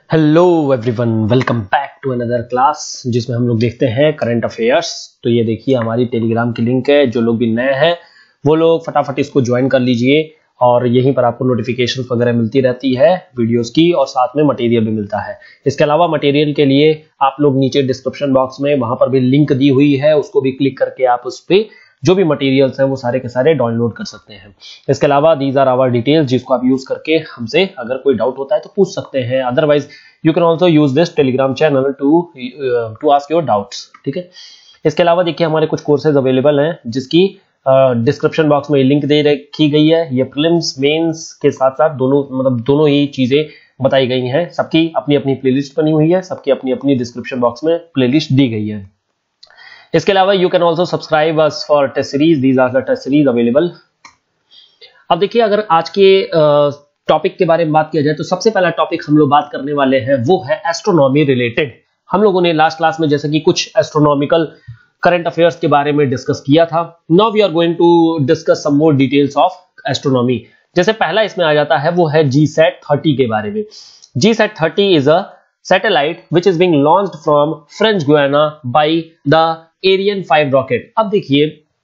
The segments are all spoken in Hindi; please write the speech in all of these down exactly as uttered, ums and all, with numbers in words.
Hello everyone, welcome back to another class जिसमें हम लोग देखते हैं करंट अफेयर्स। तो ये देखिए हमारी टेलीग्राम की लिंक है। जो लोग भी नए हैं वो लोग फटाफट इसको ज्वाइन कर लीजिए और यहीं पर आपको नोटिफिकेशन वगैरह मिलती रहती है वीडियोस की, और साथ में मटेरियल भी मिलता है। इसके अलावा मटेरियल के लिए आप लोग नीचे डिस्क्रिप्शन बॉक्स में वहां पर भी लिंक दी हुई है, उसको भी क्लिक करके आप उस पर जो भी मटेरियल्स हैं वो सारे के सारे डाउनलोड कर सकते हैं। इसके अलावा दीज आर आवर डिटेल्स जिसको आप यूज करके हमसे अगर कोई डाउट होता है तो पूछ सकते हैं। Otherwise you can also use this Telegram channel to to ask your doubts. ठीक है, इसके अलावा देखिए हमारे कुछ कोर्सेज अवेलेबल हैं जिसकी डिस्क्रिप्शन uh, बॉक्स में लिंक दे रखी गई है। ये प्रीलिम्स मेंस के साथ साथ दोनों मतलब दोनों ही चीजें बताई गई हैं। सबकी अपनी अपनी प्लेलिस्ट बनी हुई है, सबकी अपनी अपनी डिस्क्रिप्शन बॉक्स में प्लेलिस्ट दी गई है। इसके अलावा you can also subscribe us for test series, these are the test series available. अब देखिए अगर आज के टॉपिक uh, के बारे में बात किया जाए तो सबसे पहला टॉपिक हम लोग बात करने वाले हैं वो है एस्ट्रोनॉमी रिलेटेड। हम लोगों ने लास्ट क्लास में जैसे कि कुछ एस्ट्रोनॉमिकल करंट अफेयर्स के बारे में डिस्कस किया था। Now we are going to discuss some more details of astronomy. जैसे पहला इसमें आ जाता है वो है जी सैट थर्टी के बारे में। GSAT thirty is a satellite which is being launched from French Guiana by the Ariane five rocket. अब देखिए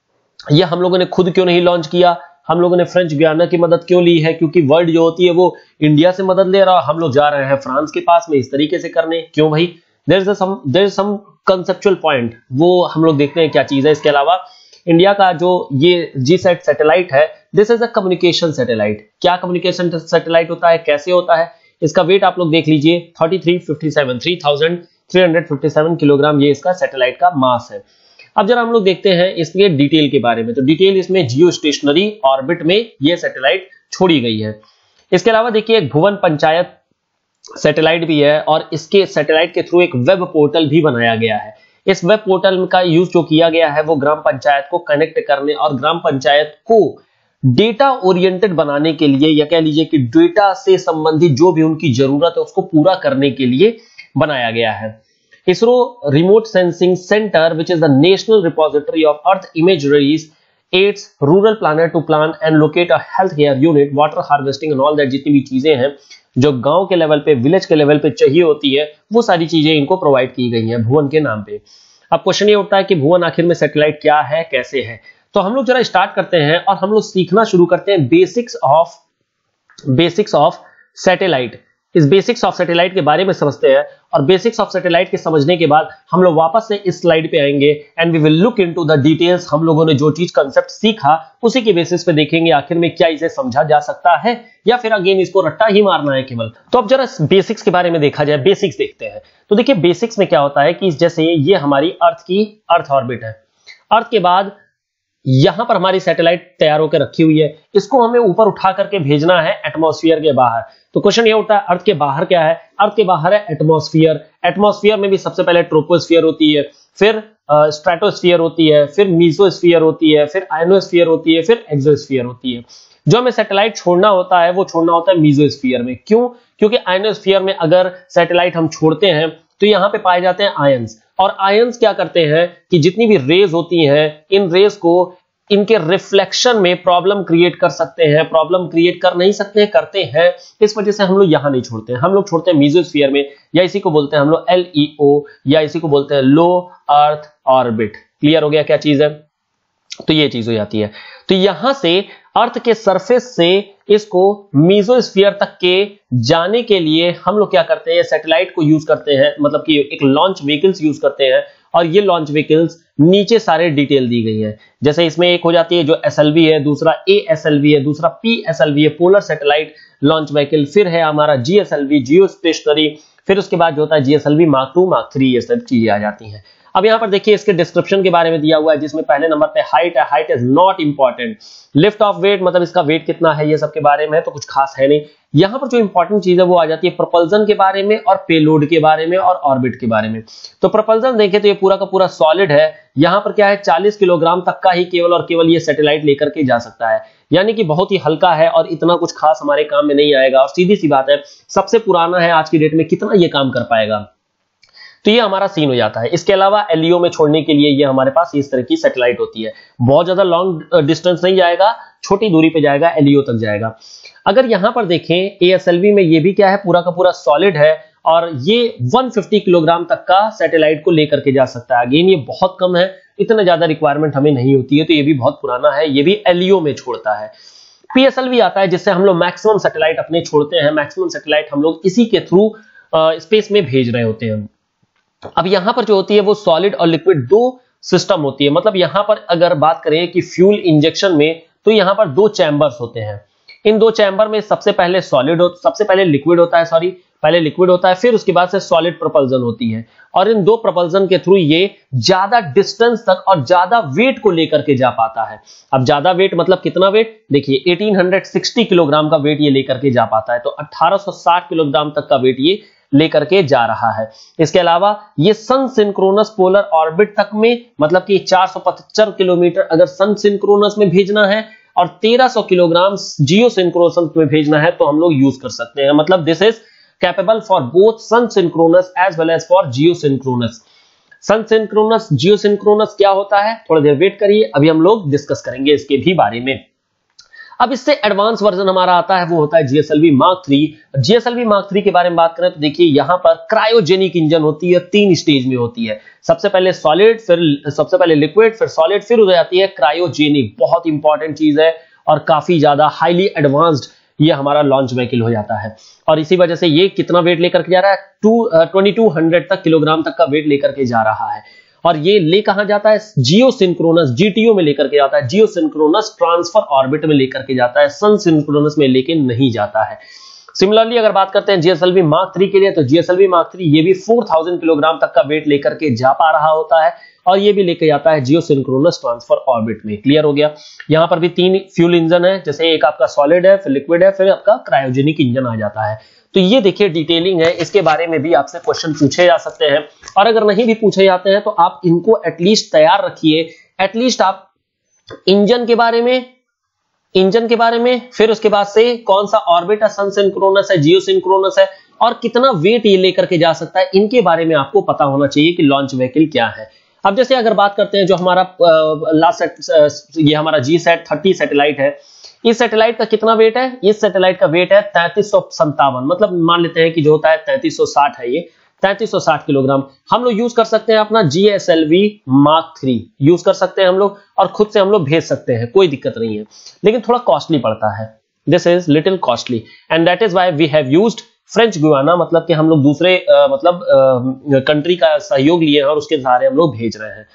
ये हम लोगों ने खुद क्यों नहीं लॉन्च किया, हम लोगों ने फ्रेंच गुयाना की मदद क्यों ली है? क्योंकि वर्ल्ड जो होती है वो इंडिया से मदद ले रहा है, हम लोग जा रहे हैं फ्रांस के पास में इस तरीके से करने। क्यों भाई? There is some there is some conceptual point, वो हम लोग देखते हैं क्या चीज है। इसके अलावा इंडिया का जो ये जी सैट सैटेलाइट है, this is a communication satellite. क्या कम्युनिकेशन सैटेलाइट होता है, कैसे होता है? इसका वेट आप लोग देख लीजिए thirty three fifty seven three thousand three hundred fifty seven kilogram ये इसका सैटेलाइट का मास है। अब जरा हम लोग देखते हैं इसके डिटेल के बारे में। तो डिटेल इसमें जियो स्टेशनरी ऑर्बिट में ये सैटेलाइट छोड़ी गई है। इसके अलावा देखिए एक भुवन पंचायत सैटेलाइट भी है और इसके सैटेलाइट के थ्रू एक वेब पोर्टल भी बनाया गया है। इस वेब पोर्टल का यूज जो किया गया है वो ग्राम पंचायत को कनेक्ट करने और ग्राम पंचायत को डेटा ओरिएंटेड बनाने के लिए, या कह लीजिए कि डेटा से संबंधित जो भी उनकी जरूरत है उसको पूरा करने के लिए बनाया गया है। ISRO remote sensing centre which is the national repository of earth imageries aids rural planner to plan and locate a health care unit, water harvesting and all that, जितनी भी चीजें हैं जो गांव के लेवल पे, विलेज के लेवल पे चाहिए होती है वो सारी चीजें इनको प्रोवाइड की गई हैं भुवन के नाम पे। अब क्वेश्चन ये उठता है कि भुवन आखिर में सैटेलाइट क्या है, कैसे है? तो हम लोग जरा स्टार्ट करते हैं और हम लोग सीखना शुरू करते हैं basics of basics of satellite. इस बेसिक्स ऑफ सैटेलाइट के बारे में समझते हैं और बेसिक्स ऑफ सैटेलाइट के समझने के बाद हम लोग वापस से इस स्लाइड पे आएंगे and we will look into the details. हम लोगों ने जो चीज कंसेप्ट सीखा उसी के बेसिस पे देखेंगे आखिर में क्या इसे समझा जा सकता है या फिर अगेन इसको रट्टा ही मारना है केवल। तो अब जरा बेसिक्स के बारे में देखा जाए, बेसिक्स देखते हैं। तो देखिए बेसिक्स में क्या होता है कि जैसे ये हमारी अर्थ की अर्थ ऑर्बिट है, अर्थ के बाद यहां पर हमारी सैटेलाइट तैयार होकर रखी हुई है, इसको हमें ऊपर उठा करके भेजना है एटमॉस्फेयर के बाहर। तो क्वेश्चन ये उठता है अर्थ के बाहर क्या है? अर्थ के बाहर है एटमॉस्फेयर। एटमॉस्फेयर में भी सबसे पहले ट्रोपोस्फियर होती है, फिर स्ट्रेटोस्फियर होती है, फिर मीसोस्फियर होती है, फिर आयनोस्फियर होती है, फिर एक्सोस्फियर होती है। जो हमें सैटेलाइट छोड़ना होता है वो छोड़ना होता है मीसोस्फियर में। क्यों? क्योंकि आयनोस्फियर में अगर सैटेलाइट हम छोड़ते हैं तो यहां पे पाए जाते हैं आयंस, और आयंस क्या करते हैं कि जितनी भी रेज होती हैं इन रेज को इनके रिफ्लेक्शन में प्रॉब्लम क्रिएट कर सकते हैं। प्रॉब्लम क्रिएट कर नहीं सकते हैं, करते हैं, इस वजह से हम लोग यहां नहीं छोड़ते हैं, हम लोग छोड़ते हैं मीसोस्फियर में, या इसी को बोलते हैं हम लोग एल ई ओ, या इसी को बोलते हैं लो अर्थ ऑर्बिट। क्लियर हो गया क्या चीज है? तो ये चीज हो जाती है। तो यहां से अर्थ के सरफेस से इसको मीसोस्फियर तक के जाने के लिए हम लोग क्या करते हैं, सैटेलाइट को यूज करते हैं, मतलब कि एक लॉन्च व्हीकल्स यूज करते हैं। और ये लॉन्च व्हीकल्स नीचे सारे डिटेल दी गई है। जैसे इसमें एक हो जाती है जो एसएलवी है, दूसरा एएसएलवी है, दूसरा पीएसएलवी है, पोलर सैटेलाइट लॉन्च व्हीकल, फिर है हमारा जीएसएलवी जियो स्टेशनरी, फिर उसके बाद जो होता है GSLV mark two mark three, ये सब चीजें आ जाती हैं। अब यहां पर देखिए इसके डिस्क्रिप्शन के बारे में दिया हुआ है जिसमें पहले नंबर पे हाइट है। Height is not important. Lift off weight मतलब इसका वेट कितना है ये सब के बारे में तो कुछ खास है नहीं। यहां पर जो इंपॉर्टेंट चीज है वो आ जाती है प्रोपल्जन के बारे में और पेलोड के बारे में और ऑर्बिट के बारे में। तो प्रोपल्जन देखें तो ये पूरा का पूरा सॉलिड है। यहां पर क्या है, चालीस किलोग्राम तक का ही केवल और केवल ये सैटेलाइट लेकर के जा सकता है, यानी कि बहुत ही हल्का है और इतना कुछ खास हमारे काम में नहीं आएगा। और सीधी सी बात है सबसे पुराना है आज की डेट में, कितना ये काम कर पाएगा? तो ये हमारा सीन हो जाता है। इसके अलावा एलईओ में छोड़ने के लिए ये हमारे पास इस तरह की सैटेलाइट होती है। बहुत ज्यादा लॉन्ग डिस्टेंस नहीं जाएगा, छोटी दूरी पे जाएगा, एलईओ तक जाएगा। अगर यहां पर देखें एएसएलवी में ये भी क्या है, पूरा का पूरा सॉलिड है और ये एक सौ पचास किलोग्राम तक का सैटेलाइट को लेकर के जा सकता है। अगेन ये बहुत कम है, इतना ज्यादा रिक्वायरमेंट हमें नहीं होती है, तो ये भी बहुत पुराना है, ये भी एलईओ में छोड़ता है। पीएसएलवी आता है जिससे हम लोग मैक्सिमम सैटेलाइट अपने छोड़ते हैं, मैक्सिमम सैटेलाइट हम लोग इसी के थ्रू स्पेस में भेज रहे होते हैं। अब यहां पर जो होती है वो सॉलिड और लिक्विड दो सिस्टम होती है। मतलब यहां पर अगर बात करें कि फ्यूल इंजेक्शन में, तो यहां पर दो चैम्बर्स होते हैं। इन दो चैम्बर में सबसे पहले सॉलिड हो, सबसे पहले लिक्विड होता है, सॉरी पहले लिक्विड होता है, फिर उसके बाद से सॉलिड प्रोपल्जन होती है। और इन दो प्रोपल्जन के थ्रू ये ज्यादा डिस्टेंस तक और ज्यादा वेट को लेकर के जा पाता है। अब ज्यादा वेट मतलब कितना वेट, देखिए अठारह सौ साठ किलोग्राम का वेट ये लेकर के जा पाता है, तो अठारह सौ साठ किलोग्राम तक का वेट ये लेकर के जा रहा है। इसके अलावा ये सन सिंक्रोनस पोलर ऑर्बिट तक में, मतलब कि चार सौ पचहत्तर किलोमीटर अगर सन सिंक्रोनस में भेजना है और तेरह सौ किलोग्राम जियो सिंक्रोनस में भेजना है, तो हम लोग यूज कर सकते हैं। मतलब this is capable for both sun synchronous as well as for geo synchronous. Sun synchronous geo synchronous क्या होता है, थोड़ा देर वेट करिए, अभी हम लोग डिस्कस करेंगे इसके भी बारे में। अब इससे एडवांस वर्जन हमारा आता है, वो होता है GSLV mark three. GSLV mark three के बारे में बात करें तो देखिए यहां पर क्रायोजेनिक इंजन होती है, तीन स्टेज में होती है। सबसे पहले सॉलिड, फिर सबसे पहले लिक्विड, फिर सॉलिड, फिर हो जाती है क्रायोजेनिक। बहुत इंपॉर्टेंट चीज है और काफी ज्यादा हाईली एडवांस्ड ये हमारा लॉन्च व्हीकल हो जाता है। और इसी वजह से ये कितना वेट लेकर के जा रहा है, टू ट्वेंटी टू हंड्रेड तक किलोग्राम तक का वेट लेकर के जा रहा है। और ये ले कहां जाता है, जियो सिंक्रोनस जीटीओ में लेकर के जाता है, जियो सिंक्रोनस ट्रांसफर ऑर्बिट में लेकर के जाता है, सन सिंक्रोनस में लेके नहीं जाता है। सिमिलरली अगर बात करते हैं जीएसएलवी मार्क थ्री के लिए, तो जीएसएलवी मार्क थ्री ये भी चार हज़ार किलोग्राम तक का वेट लेकर के जा पा रहा होता है और ये भी लेके जाता है जियो सिंक्रोनस ट्रांसफर ऑर्बिट में। क्लियर हो गया। यहां पर भी तीन फ्यूल इंजन है, जैसे एक आपका सॉलिड है, फिर लिक्विड है, फिर आपका क्रायोजेनिक इंजन आ जाता है। तो ये देखिए डिटेलिंग है, इसके बारे में भी आपसे क्वेश्चन पूछे जा सकते हैं, और अगर नहीं भी पूछे जाते हैं तो आप इनको एटलीस्ट तैयार रखिए। एटलीस्ट आप इंजन के बारे में इंजन के बारे में फिर उसके बाद से कौन सा ऑर्बिट है, सन सिंक्रोनस है, जियो सिंक्रोनस है, और कितना वेट ये लेकर के जा सकता है, इनके बारे में आपको पता होना चाहिए कि लॉन्च व्हीकल क्या है। अब जैसे अगर बात करते हैं जो हमारा लास्ट ये हमारा जी सैट थर्टी सैटेलाइट है, इस सैटेलाइट का कितना वेट है, इस सैटेलाइट का वेट है तैंतीस सौ संतावन, मतलब मान लेते हैं कि जो होता है तैंतीस सौ साठ है, ये तैंतीस सौ साठ किलोग्राम। हम लोग यूज कर सकते हैं अपना जीएसएलवी मार्क थ्री यूज कर सकते हैं हम लोग, और खुद से हम लोग भेज सकते हैं, कोई दिक्कत नहीं है, लेकिन थोड़ा कॉस्टली पड़ता है। This is little costly and that is why we have used French Guiana, मतलब कि हम लोग दूसरे आ, मतलब कंट्री का सहयोग लिए हैं और उसके सहारे हम लोग भेज रहे हैं।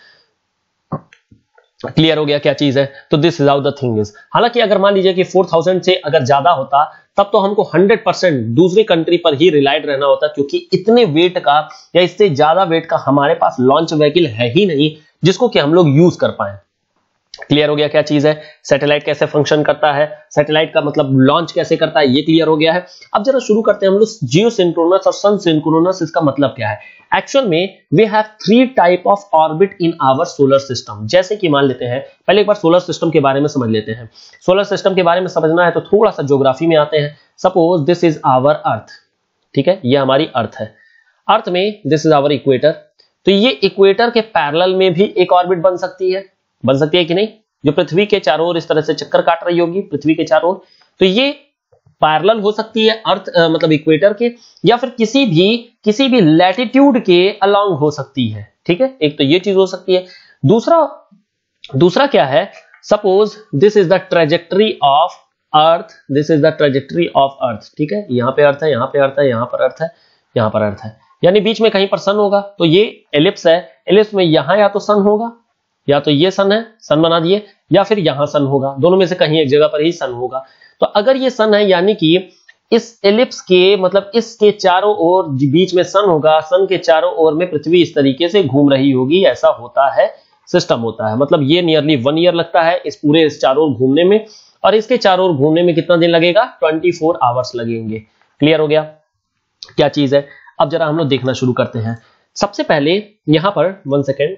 क्लियर हो गया क्या चीज है। तो this is how the thing is. हालांकि अगर मान लीजिए कि चार हज़ार से अगर ज्यादा होता तब तो हमको हंड्रेड परसेंट दूसरी कंट्री पर ही रिलाइड रहना होता, क्योंकि इतने वेट का या इससे ज्यादा वेट का हमारे पास लॉन्च व्हीकल है ही नहीं जिसको कि हम लोग यूज कर पाए। क्लियर हो गया क्या चीज है। सैटेलाइट कैसे फंक्शन करता है, सैटेलाइट का मतलब लॉन्च कैसे करता है, ये क्लियर हो गया है। अब जरा शुरू करते हैं हम लोग जियो सिंक्रोनस और सन सिंक्रोनस, इसका मतलब क्या है। एक्चुअल में we have three type of orbit in our solar system. जैसे कि मान लेते हैं, पहले एक बार सोलर सिस्टम के बारे में समझ लेते हैं। सोलर सिस्टम के बारे में समझना है तो थोड़ा सा ज्योग्राफी में आते हैं। Suppose this is our earth, ठीक है, ये हमारी अर्थ है। अर्थ में दिस इज आवर इक्वेटर, तो ये इक्वेटर के पैरेलल में भी एक ऑर्बिट बन सकती है, बन सकती है कि नहीं, जो पृथ्वी के चारों ओर इस तरह से चक्कर काट रही होगी पृथ्वी के चारों ओर, तो ये पैरेलल हो सकती है अर्थ आ, मतलब इक्वेटर के, या फिर किसी भी किसी भी लैटिट्यूड के अलोंग हो सकती है। ठीक है, एक तो ये चीज हो सकती है। दूसरा दूसरा क्या है, suppose this is the trajectory of earth, this is the trajectory of earth. ठीक है, यहां पे अर्थ है, यहां पे अर्थ है, यहां पर अर्थ है, यहां पर अर्थ है, यानी बीच में कहीं पर सन होगा, तो ये एलिप्स है। एलिप्स में यहां या तो सन होगा, या तो ये सन है, सन बना दिए, या फिर यहां सन होगा, दोनों में से कहीं एक जगह पर ही सन होगा। तो अगर ये सन है, यानी कि इस एलिप्स के मतलब इसके चारों ओर बीच में सन होगा, सन के चारों ओर में पृथ्वी इस तरीके से घूम रही होगी, ऐसा होता है, सिस्टम होता है। मतलब ये नियरली वन ईयर लगता है इस पूरे इस चारों ओर घूमने में, और इसके चारों ओर घूमने में कितना दिन लगेगा, चौबीस आवर्स लगेंगे। क्लियर हो गया क्या चीज है। अब जरा हम लोग देखना शुरू करते हैं। सबसे पहले यहां पर वन सेकेंड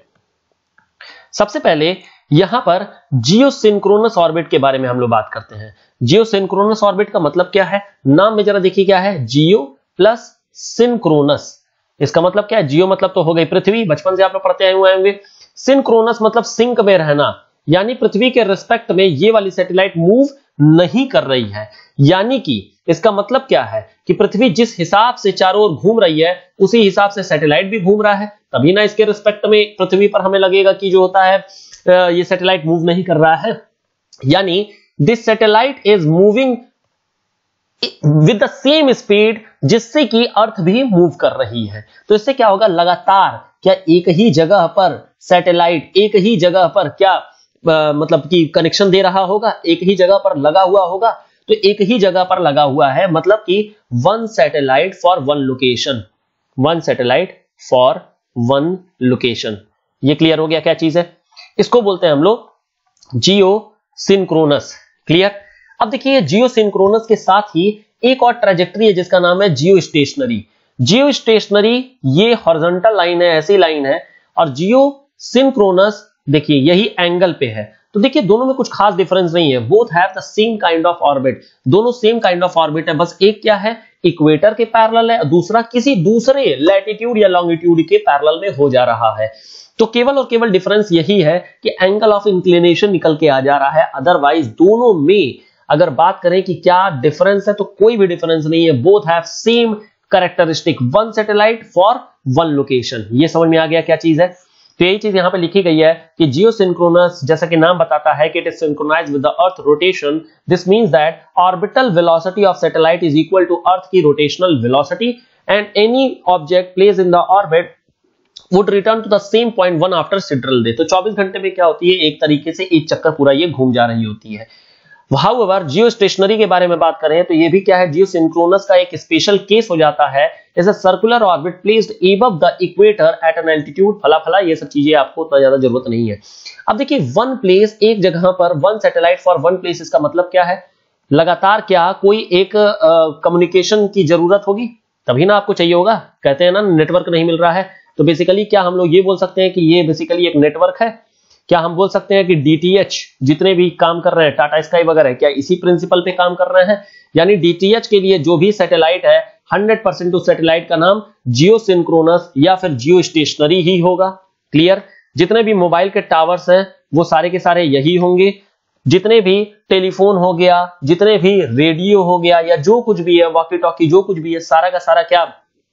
सबसे पहले यहां पर जियो सिंक्रोनस ऑर्बिट के बारे में हम लोग बात करते हैं। जियो सिंक्रोनस ऑर्बिट का मतलब क्या है, नाम में जरा देखिए क्या है, जियो प्लस सिंक्रोनस। इसका मतलब क्या है, जियो मतलब तो हो गई पृथ्वी, बचपन से आप लोग पढ़ते आए हुए होंगे। सिंक्रोनस मतलब सिंक में रहना, यानी पृथ्वी के रिस्पेक्ट में ये वाली सैटेलाइट मूव नहीं कर रही है। यानी कि इसका मतलब क्या है कि पृथ्वी जिस हिसाब से चारों ओर घूम रही है उसी हिसाब से सैटेलाइट भी घूम रहा है, तभी ना इसके रिस्पेक्ट में पृथ्वी पर हमें लगेगा कि जो होता है ये सैटेलाइट मूव नहीं कर रहा है। यानी this satellite is moving with the same speed जिससे कि अर्थ भी मूव कर रही है। तो इससे क्या होगा, लगातार क्या एक ही जगह पर सैटेलाइट एक ही जगह पर क्या आ, मतलब कि कनेक्शन दे रहा होगा, एक ही जगह पर लगा हुआ होगा। तो एक ही जगह पर लगा हुआ है मतलब कि one satellite for one location, one satellite for one location. ये क्लियर हो गया क्या चीज है? इसको बोलते हैं हम लोग जियो सिंक्रोनस। क्लियर? अब देखिए जियो सिंक्रोनस के साथ ही एक और ट्रेजेक्टरी है जिसका नाम है जियो स्टेशनरी। जियो स्टेशनरी ये हॉरिजॉन्टल लाइन है, ऐसी लाइन है, और जियो सिंक्रोनस देखिए यही एंगल पे है। तो देखिए दोनों में कुछ खास डिफरेंस नहीं है, both have the same kind of orbit, दोनों सेम काइंड ऑफ ऑर्बिट है, बस एक क्या है इक्वेटर के पैरेलल है, दूसरा किसी दूसरे लैटिट्यूड या लॉन्गिट्यूड के पैरेलल में हो जा रहा है। तो केवल और केवल डिफरेंस यही है कि एंगल ऑफ इंक्लिनेशन निकल के आ जा रहा है, अदरवाइज दोनों में अगर बात करें कि क्या डिफरेंस है तो कोई भी डिफरेंस नहीं है, both have same characteristic, one satellite for one location. ये समझ में आ गया क्या चीज है? तो यही चीज यहां पे लिखी गई है कि जियो सिंक्रोनस, जैसा कि नाम बताता है कि it is synchronised with the earth rotation, this means that orbital velocity of satellite is equal to earth की rotational velocity and any object placed in the orbit would return to the same point one after sidereal day. तो चौबीस घंटे में क्या होती है, एक तरीके से एक चक्कर पूरा ये घूम जा रही होती है। However, जियो स्टेशनरी के बारे में बात करें तो ये भी क्या है, जियो सिंक्रोनस का एक स्पेशल केस हो जाता है, is a circular orbit placed above the equator at an altitude, फला फला ये सब चीजें आपको उतना ज्यादा जरूरत नहीं है। अब देखिए वन प्लेस, एक जगह पर one satellite for one place, इसका मतलब क्या है, लगातार क्या कोई एक कम्युनिकेशन की जरूरत होगी तभी ना आपको चाहिए होगा। कहते हैं ना नेटवर्क नहीं मिल रहा है, तो बेसिकली क्या हम लोग ये बोल सकते हैं कि ये बेसिकली एक नेटवर्क है। क्या हम बोल सकते हैं कि डीटीएच जितने भी काम कर रहे हैं, टाटा स्काई वगैरह, क्या इसी प्रिंसिपल पे काम कर रहे हैं? यानी डीटीएच के लिए जो भी सैटेलाइट है हंड्रेड परसेंट उस सैटेलाइट का नाम जियो सिंक्रोनस या फिर जियो स्टेशनरी ही होगा। क्लियर? जितने भी मोबाइल के टावर्स हैं वो सारे के सारे यही होंगे, जितने भी टेलीफोन हो गया, जितने भी रेडियो हो गया, या जो कुछ भी है, वॉकी टॉकी जो कुछ भी है, सारा का सारा क्या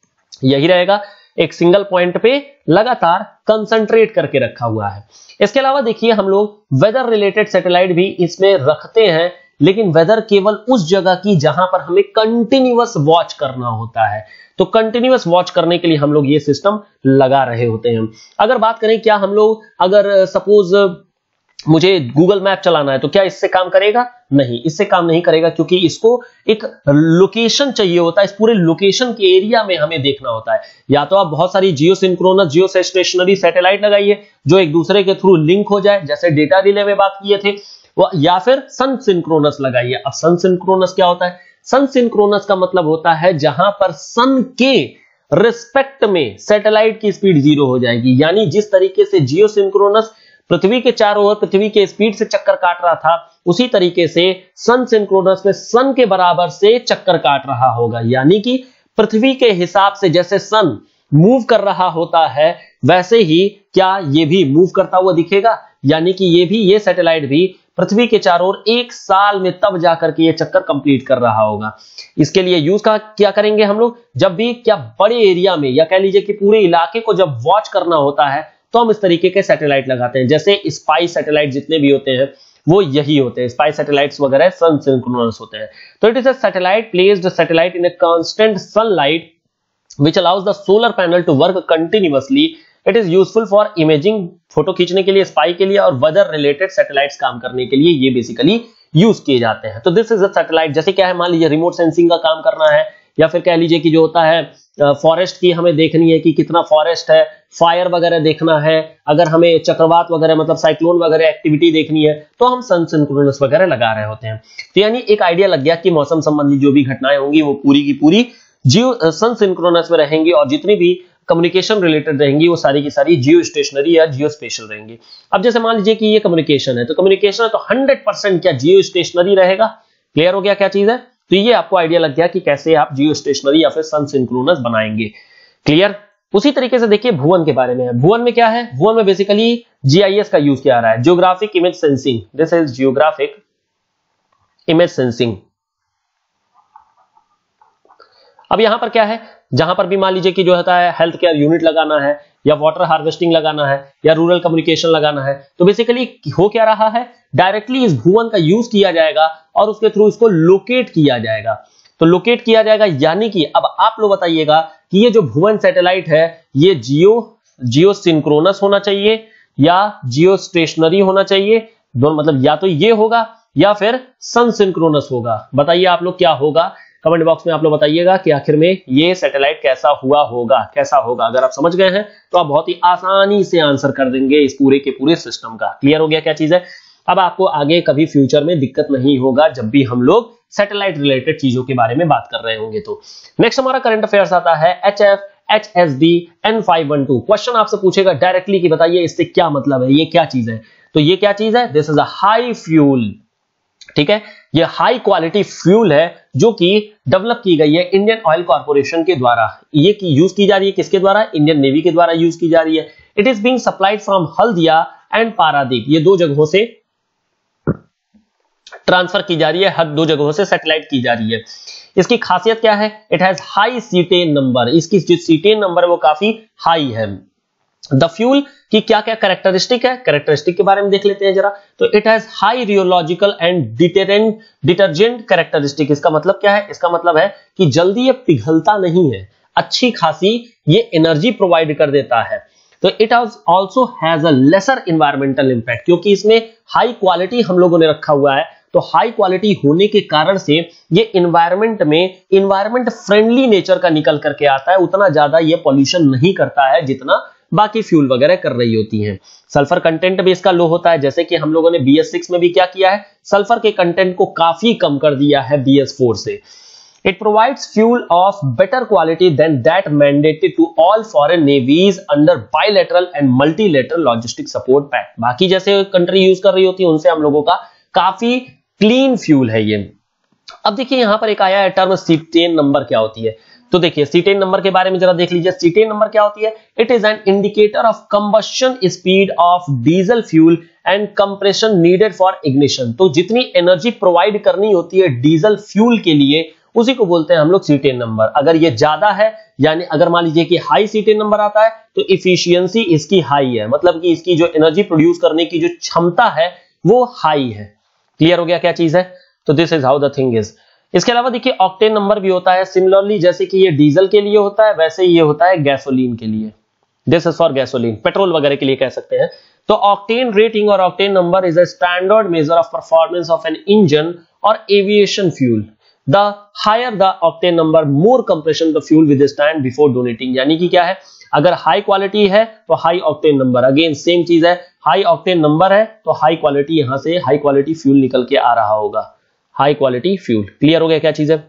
यही रहेगा, एक सिंगल पॉइंट पे लगातार कंसंट्रेट करके रखा हुआ है। इसके अलावा देखिए हम लोग वेदर रिलेटेड सैटेलाइट भी इसमें रखते हैं, लेकिन वेदर केवल उस जगह की जहां पर हमें कंटिन्यूअस वॉच करना होता है। तो कंटिन्यूअस वॉच करने के लिए हम लोग ये सिस्टम लगा रहे होते हैं। अगर बात करें क्या हम लोग, अगर सपोज मुझे गूगल मैप चलाना है तो क्या इससे काम करेगा? नहीं, इससे काम नहीं करेगा, क्योंकि इसको एक लोकेशन चाहिए होता है, इस पूरे लोकेशन के एरिया में हमें देखना होता है। या तो आप बहुत सारी geosynchronous, geostationary satellite लगाइए जो एक दूसरे के थ्रू लिंक हो जाए, जैसे डेटा रिले में बात किए थे, या फिर सन सिंक्रोनस लगाइए। अब सन सिंक्रोनस क्या होता है? सन सिंक्रोनस का मतलब होता है जहां पर सन के रिस्पेक्ट में सैटेलाइट की स्पीड जीरो हो जाएगी। यानी जिस तरीके से जियो सिंक्रोनस पृथ्वी के चारों ओर पृथ्वी के स्पीड से चक्कर काट रहा था, उसी तरीके से सन सिंक्रोनस में सन के बराबर से चक्कर काट रहा होगा। यानी कि पृथ्वी के हिसाब से जैसे सन मूव कर रहा होता है वैसे ही क्या ये भी मूव करता हुआ दिखेगा। यानी कि ये भी, ये सैटेलाइट भी पृथ्वी के चारों ओर एक साल में तब जाकर के ये चक्कर कंप्लीट कर रहा होगा। इसके लिए यूज का क्या करेंगे हम लोग, जब भी क्या बड़े एरिया में या कह लीजिए कि पूरे इलाके को जब वॉच करना होता है तो हम इस तरीके के सैटेलाइट लगाते हैं। जैसे स्पाई सैटेलाइट जितने भी होते हैं वो यही होते हैं, स्पाई सैटेलाइट्स वगैरह सन सिंक्रोनस होते हैं। तो it is a satellite placed satellite in a constant sunlight which allows the solar panel to work continuously. It is useful for imaging, photo खींचने के लिए, स्पाई के लिए, और वेदर रिलेटेड सैटेलाइट्स काम करने के लिए ये बेसिकली यूज किए जाते हैं। तो दिस इज अ सैटेलाइट, जैसे क्या है, मान लीजिए रिमोट सेंसिंग का काम करना है, या फिर कह लीजिए कि जो होता है फॉरेस्ट की हमें देखनी है कि कितना फॉरेस्ट है, फायर वगैरह देखना है, अगर हमें चक्रवात वगैरह मतलब साइक्लोन वगैरह एक्टिविटी देखनी है तो हम सन सिंक्रोनस वगैरह लगा रहे होते हैं। तो यानी एक आइडिया लग गया कि मौसम संबंधी जो भी घटनाएं होंगी वो पूरी की पूरी जियो सन सिंक्रोनस में रहेंगी, और जितनी भी कम्युनिकेशन रिलेटेड रहेंगी वो सारी की सारी जियो स्टेशनरी या जियो स्पेशल रहेंगी। अब जैसे मान लीजिए कि ये कम्युनिकेशन है, तो कम्युनिकेशन है तो हंड्रेड परसेंट क्या जियो स्टेशनरी रहेगा। क्लियर हो गया क्या चीज है? तो ये आपको आइडिया लग गया कि कैसे आप जियो स्टेशनरी या फिर सन सिंक्रोनस बनाएंगे। क्लियर? उसी तरीके से देखिए भुवन के बारे में है। भुवन में क्या है? भुवन में बेसिकली जीआईएस का यूज किया रहा है, geographic image sensing. This is geographic image sensing. अब यहां पर क्या है, जहां पर भी मान लीजिए कि जो होता है हेल्थ केयर यूनिट लगाना है या वाटर हार्वेस्टिंग लगाना है या रूरल कम्युनिकेशन लगाना है, तो बेसिकली हो क्या रहा है, डायरेक्टली इस भुवन का यूज किया जाएगा और उसके थ्रू इसको लोकेट किया जाएगा। तो लोकेट किया जाएगा यानी कि अब आप लोग बताइएगा कि ये जो भुवन सैटेलाइट है ये जियो जियो सिंक्रोनस होना चाहिए या जियो स्टेशनरी होना चाहिए, दोनों मतलब या तो ये होगा या फिर सन सिंक्रोनस होगा। बताइए आप लोग क्या होगा, कमेंट बॉक्स में आप लोग बताइएगा कि आखिर में ये सैटेलाइट कैसा हुआ होगा, कैसा होगा। अगर आप समझ गए हैं तो आप बहुत ही आसानी से आंसर कर देंगे इस पूरे के पूरे सिस्टम का। क्लियर हो गया क्या चीज है। अब आपको आगे कभी फ्यूचर में दिक्कत नहीं होगा जब भी हम लोग सैटेलाइट रिलेटेड चीजों के बारे में बात कर रहे होंगे। तो नेक्स्ट हमारा करंट अफेयर्स आता है H F H S D N five one two. Question आपसे पूछेगा डायरेक्टली कि बताइए इससे क्या मतलब है, ये क्या चीज है। तो ये क्या चीज है, this is a high fuel, ठीक है, ये हाई क्वालिटी फ्यूल है जो कि डेवलप की गई है इंडियन ऑयल कॉर्पोरेशन के द्वारा। ये की यूज की जा रही है किसके द्वारा, इंडियन नेवी के द्वारा यूज की जा रही है। It is being supplied from Haldia and Paradip, ये दो जगहों से ट्रांसफर की जा रही है, हर दो जगहों से सैटेलाइट की जा रही है। इसकी खासियत क्या है, it has high cetane number, इसकी जो सीटेन नंबर है वो काफी हाई है। द फ्यूल की क्या क्या कैरेक्टरिस्टिक है, कैरेक्टरिस्टिक के बारे में देख लेते हैं जरा। तो it has high rheological and deterrent detergent characteristic. इसका मतलब क्या है, इसका मतलब है कि जल्दी ये पिघलता नहीं है, अच्छी खासी ये एनर्जी प्रोवाइड कर देता है। तो it also has a lesser environmental impact, क्योंकि इसमें हाई क्वालिटी हम लोगों ने रखा हुआ है, तो हाई क्वालिटी होने के कारण से ये इन्वायरमेंट में इन्वायरमेंट फ्रेंडली नेचर का निकल करके आता है, उतना ज्यादा ये पॉल्यूशन नहीं करता है जितना बाकी फ्यूल वगैरह कर रही होती हैं। सल्फर कंटेंट भी इसका लो होता है, जैसे कि हम लोगों ने बी एस सिक्स में भी क्या किया है, सल्फर के कंटेंट को काफी कम कर दिया है बी एस फोर से। It provides fuel of better quality than that mandated to all foreign navies under bilateral and multilateral logistic support pact। बाकी जैसे कंट्री यूज कर रही होती है उनसे हम लोगों का काफी क्लीन फ्यूल है ये। अब देखिए यहां पर एक आया है टर्म सीटेन नंबर क्या होती है। तो देखिए सीटेन नंबर के बारे में जरा देख लीजिए। सीटेन नंबर क्या होती है, it is an indicator of combustion speed of diesel fuel and compression needed for ignition. तो जितनी एनर्जी प्रोवाइड करनी होती है डीजल फ्यूल के लिए उसी को बोलते हैं हम लोग सीटेन नंबर। अगर ये ज्यादा है, यानी अगर मान लीजिए कि हाई सीटेन नंबर आता है तो इफिशियंसी इसकी हाई है, मतलब कि इसकी जो एनर्जी प्रोड्यूस करने की जो क्षमता है वो हाई है। क्लियर हो गया क्या चीज है। तो this is how the thing is. इसके अलावा देखिए ऑक्टेन नंबर भी होता है सिमिलरली, जैसे कि ये डीजल के लिए होता है वैसे ये होता है गैसोलीन के लिए। This is for gasoline, petrol वगैरह के लिए कह सकते हैं। तो ऑक्टेन रेटिंग और octane number is a standard measure of performance of an engine और aviation fuel. The higher the octane number, more compression the fuel withstand before donating। यानी कि क्या है, अगर हाई क्वालिटी है तो high octane number, again same चीज है, हाई ऑक्टेन नंबर है तो हाई क्वालिटी, यहां से हाई क्वालिटी फ्यूल निकल के आ रहा होगा, हाई क्वालिटी फ्यूल। क्लियर हो गया क्या चीज है।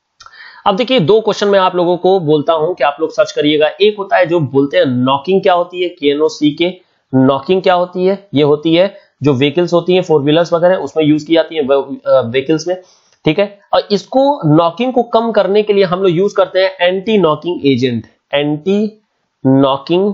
अब देखिए दो क्वेश्चन मैं आप लोगों को बोलता हूं कि आप लोग सर्च करिएगा। एक होता है जो बोलते हैं नॉकिंग क्या होती है, के एन ओ सी के, नॉकिंग क्या होती है, ये होती है जो व्हीकल्स होती हैं फोर व्हीलर्स वगैरह उसमें यूज की जाती है व्हीकल्स में, ठीक है। और इसको नॉकिंग को कम करने के लिए हम लोग यूज करते हैं anti knocking agent. Anti knocking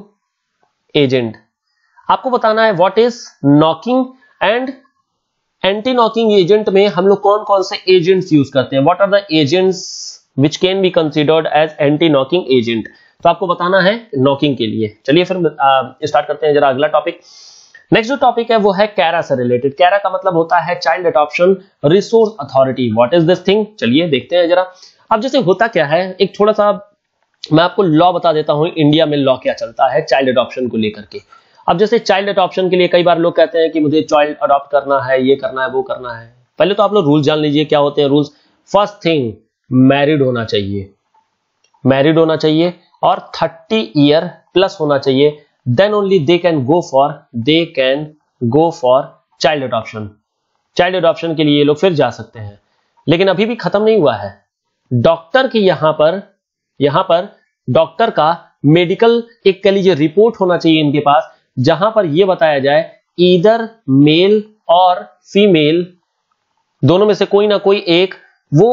agent आपको बताना है what is knocking and anti knocking agent में हम लोग कौन कौन से एजेंट्स यूज करते हैं, what are the agents which can be considered as anti knocking agent. तो आपको बताना है नॉकिंग के लिए। चलिए फिर स्टार्ट करते हैं जरा अगला टॉपिक। नेक्स्ट जो टॉपिक है वो है कैरा से रिलेटेड। कैरा का मतलब होता है child adoption resource authority. What is this thing, चलिए देखते हैं जरा। अब जैसे होता क्या है, एक थोड़ा सा मैं आपको लॉ बता देता हूं, इंडिया में लॉ क्या चलता है चाइल्ड अडॉप्शन को लेकर के। अब जैसे चाइल्ड अडॉप्शन के लिए कई बार लोग कहते हैं कि मुझे चाइल्ड अडॉप्ट करना है, ये करना है, वो करना है। पहले तो आप लोग रूल्स जान लीजिए क्या होते हैं रूल्स। फर्स्ट थिंग, मैरिड होना चाहिए, मैरिड होना चाहिए और थर्टी ईयर प्लस होना चाहिए। Then only they can go for they can go for child adoption। Child adoption के लिए ये लोग फिर जा सकते हैं। लेकिन अभी भी खत्म नहीं हुआ है। डॉक्टर की यहां पर यहां पर डॉक्टर का मेडिकल एक कह लीजिए रिपोर्ट होना चाहिए इनके पास, जहां पर यह बताया जाए ईदर मेल और फीमेल दोनों में से कोई ना कोई एक वो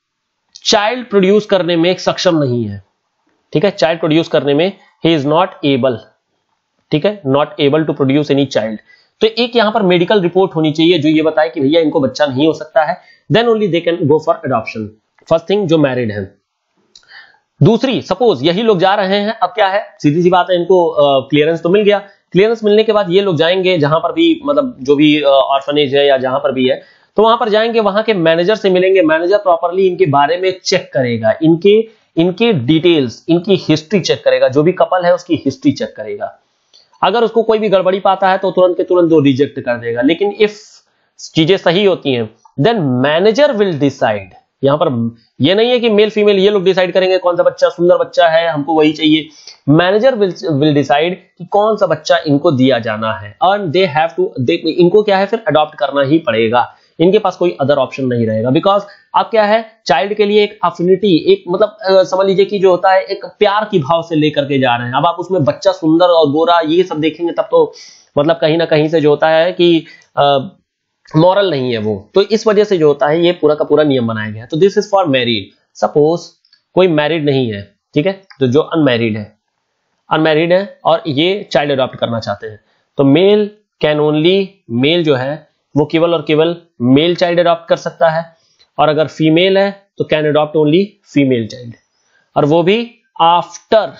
चाइल्ड प्रोड्यूस करने में सक्षम नहीं है, ठीक है। चाइल्ड प्रोड्यूस करने में ही इज नॉट एबल, ठीक है, not able to produce any child. तो एक यहां पर मेडिकल रिपोर्ट होनी चाहिए जो ये बताए कि भैया इनको बच्चा नहीं हो सकता है, then only they can go for adoption. First thing, जो मैरिड है। दूसरी, सपोज यही लोग जा रहे हैं, अब क्या है, सीधी सी बात है, इनको क्लियरेंस uh, तो मिल गया। क्लियरेंस मिलने के बाद ये लोग जाएंगे जहां पर भी, मतलब जो भी ऑर्फनेज uh, है या जहां पर भी है, तो वहां पर जाएंगे, वहां के मैनेजर से मिलेंगे। मैनेजर प्रॉपरली इनके बारे में चेक करेगा, इनके इनके डिटेल्स, इनकी हिस्ट्री चेक करेगा, जो भी कपल है उसकी हिस्ट्री चेक करेगा। अगर उसको कोई भी गड़बड़ी पाता है तो तुरंत के तुरंत वो रिजेक्ट कर देगा। लेकिन इफ चीजें सही होती हैं, देन मैनेजर विल डिसाइड। यहां पर ये नहीं है कि मेल फीमेल ये लोग डिसाइड करेंगे कौन सा बच्चा सुंदर बच्चा है, हमको वही चाहिए। मैनेजर विल विल डिसाइड कि कौन सा बच्चा इनको दिया जाना है, एंड दे हैव टू, इनको क्या है, फिर अडॉप्ट करना ही पड़ेगा। इनके पास कोई अदर ऑप्शन नहीं रहेगा, बिकॉज अब क्या है, चाइल्ड के लिए एक अफिनिटी, एक मतलब समझ लीजिए कि जो होता है एक प्यार की भाव से लेकर के जा रहे हैं। अब आप उसमें बच्चा सुंदर और गोरा ये सब देखेंगे तब तो मतलब कहीं ना कहीं से जो होता है कि मॉरल नहीं है वो, तो इस वजह से जो होता है ये पूरा का पूरा नियम बनाया गया है। तो this is for married. Suppose कोई मैरिड नहीं है, ठीक है, तो जो अनमैरिड है, अनमैरिड है और ये चाइल्ड अडॉप्ट करना चाहते हैं, तो मेल कैन ओनली, मेल जो है वो केवल और केवल मेल चाइल्ड अडॉप्ट कर सकता है, और अगर फीमेल है तो can adopt only female child, और वो भी आफ्टर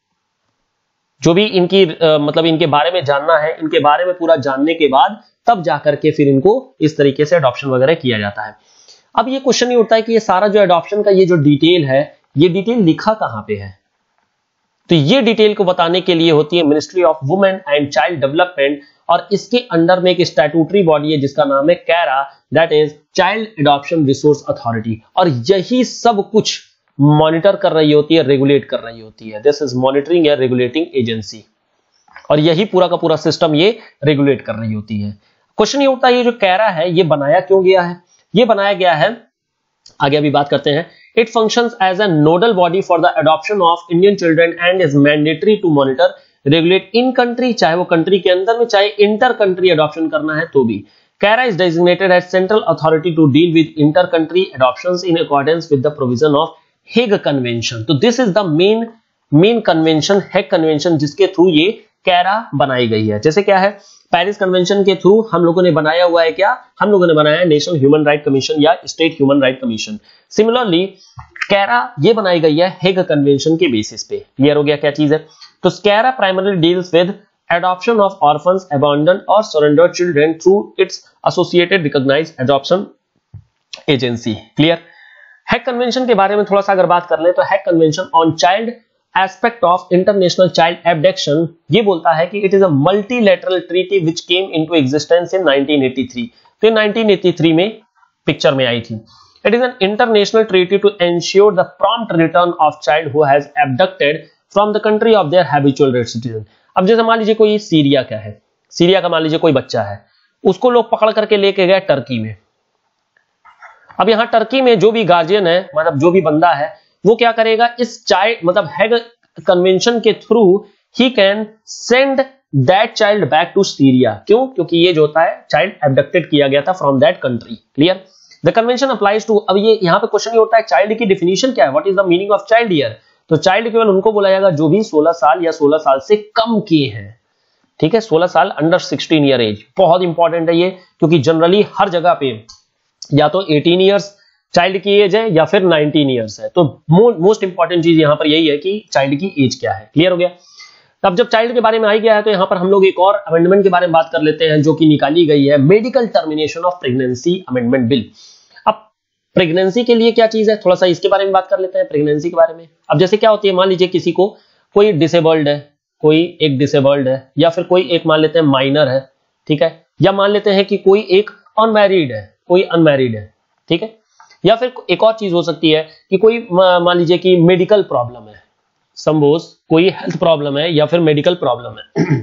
जो भी इनकी आ, मतलब इनके बारे में जानना है, इनके बारे में पूरा जानने के बाद तब जाकर के फिर इनको इस तरीके से अडॉप्शन वगैरह किया जाता है। अब ये क्वेश्चन ये उठता है कि ये सारा जो अडॉप्शन का ये जो डिटेल है, ये डिटेल लिखा कहां पे है? तो ये डिटेल को बताने के लिए होती है ministry of women and child development, और इसके अंडर में एक स्टैट्यूटरी बॉडी है जिसका नाम है CARA, that is child adoption resource authority, और यही सब कुछ मॉनिटर कर रही होती है, रेगुलेट कर रही होती है। दिस इज मॉनिटरिंग या रेगुलेटिंग एजेंसी, और यही पूरा का पूरा सिस्टम ये रेगुलेट कर रही होती है। क्वेश्चन ये उठता है, ये जो कैरा है ये बनाया क्यों गया है? ये बनाया गया है, आगे अभी बात करते हैं। It functions as a nodal body for the adoption of Indian children and is mandatory to monitor regulate in country, चाहे वो कंट्री के अंदर में, चाहे इंटर कंट्री एडॉप्शन करना है तो भी। CARA is designated as central authority to deal with inter country adoptions in accordance with the provision of Hague convention. तो this is the main main convention, Hague convention, जिसके थ्रू ये कैरा बनाई गई है। जैसे क्या है, पेरिस कन्वेंशन के थ्रू हम लोगों ने बनाया हुआ है क्या, हम लोगों ने बनाया है नेशनल ह्यूमन राइट कमीशन या state human right commission. Similarly CARA ये बनाई गई है हेग कन्वेंशन के बेसिस पे। क्लियर हो गया क्या चीज है? तो CARA primarily deals with adoption of orphans, abandoned or surrendered children through its associated recognized adoption agency. Clear? Hague convention के बारे में थोड़ा सा अगर बात कर ले तो Hague convention on child aspect of international child abduction ये बोलता है कि it is a multilateral treaty which came into existence in nineteen eighty three. तो नाइनटीन एटी थ्री में पिक्चर में आई थी। It is an international treaty to ensure the prompt return of child who has abducted from the country of their habitual residence. अब जैसे मान लीजिए कोई सीरिया का है, सीरिया का मान लीजिए कोई बच्चा है, उसको लोग पकड़ करके लेके गए टर्की में। अब यहां टर्की में जो भी गार्जियन है, मतलब जो भी बंदा है, वो क्या करेगा, इस चाइल्ड मतलब हैग कन्वेंशन के थ्रू ही can send that child back to Syria. क्यों? क्योंकि ये जो होता है चाइल्ड एब्डक्टेड किया गया था from that country. Clear? The convention applies to, अब ये यहां पे क्वेश्चन ये होता है चाइल्ड की डिफिनीशन क्या है, what is the meaning of child here? तो चाइल्ड केवल उनको बोला जाएगा जो भी सोलह साल या सोलह साल से कम किए हैं। ठीक है, सोलह साल, अंडर सिक्सटीन ईयर एज। बहुत इंपॉर्टेंट है ये, क्योंकि जनरली हर जगह पे या तो अठारह इयर्स चाइल्ड की एज है या फिर नाइनटीन इयर्स है। तो मोस्ट इंपॉर्टेंट चीज यहां पर यही है कि चाइल्ड की एज क्या है। क्लियर हो गया? तब जब चाइल्ड के बारे में आ गया है तो यहां पर हम लोग एक और अमेंडमेंट के बारे में बात कर लेते हैं जो कि निकाली गई है, medical termination of pregnancy amendment bill. Pregnancy के लिए क्या चीज है, थोड़ा सा इसके बारे में बात कर लेते हैं। प्रेगनेंसी के बारे में अब जैसे क्या होती है, मान लीजिए किसी को कोई डिसेबल्ड है, कोई एक डिसेबल्ड है, या फिर कोई एक मान लेते हैं माइनर है, ठीक है, या मान लेते हैं कि कोई एक अनमैरिड है, कोई अनमैरिड है, ठीक है, या फिर एक और चीज हो सकती है कि कोई मान लीजिए कि मेडिकल प्रॉब्लम है, सपोज कोई हेल्थ प्रॉब्लम है या फिर मेडिकल प्रॉब्लम है।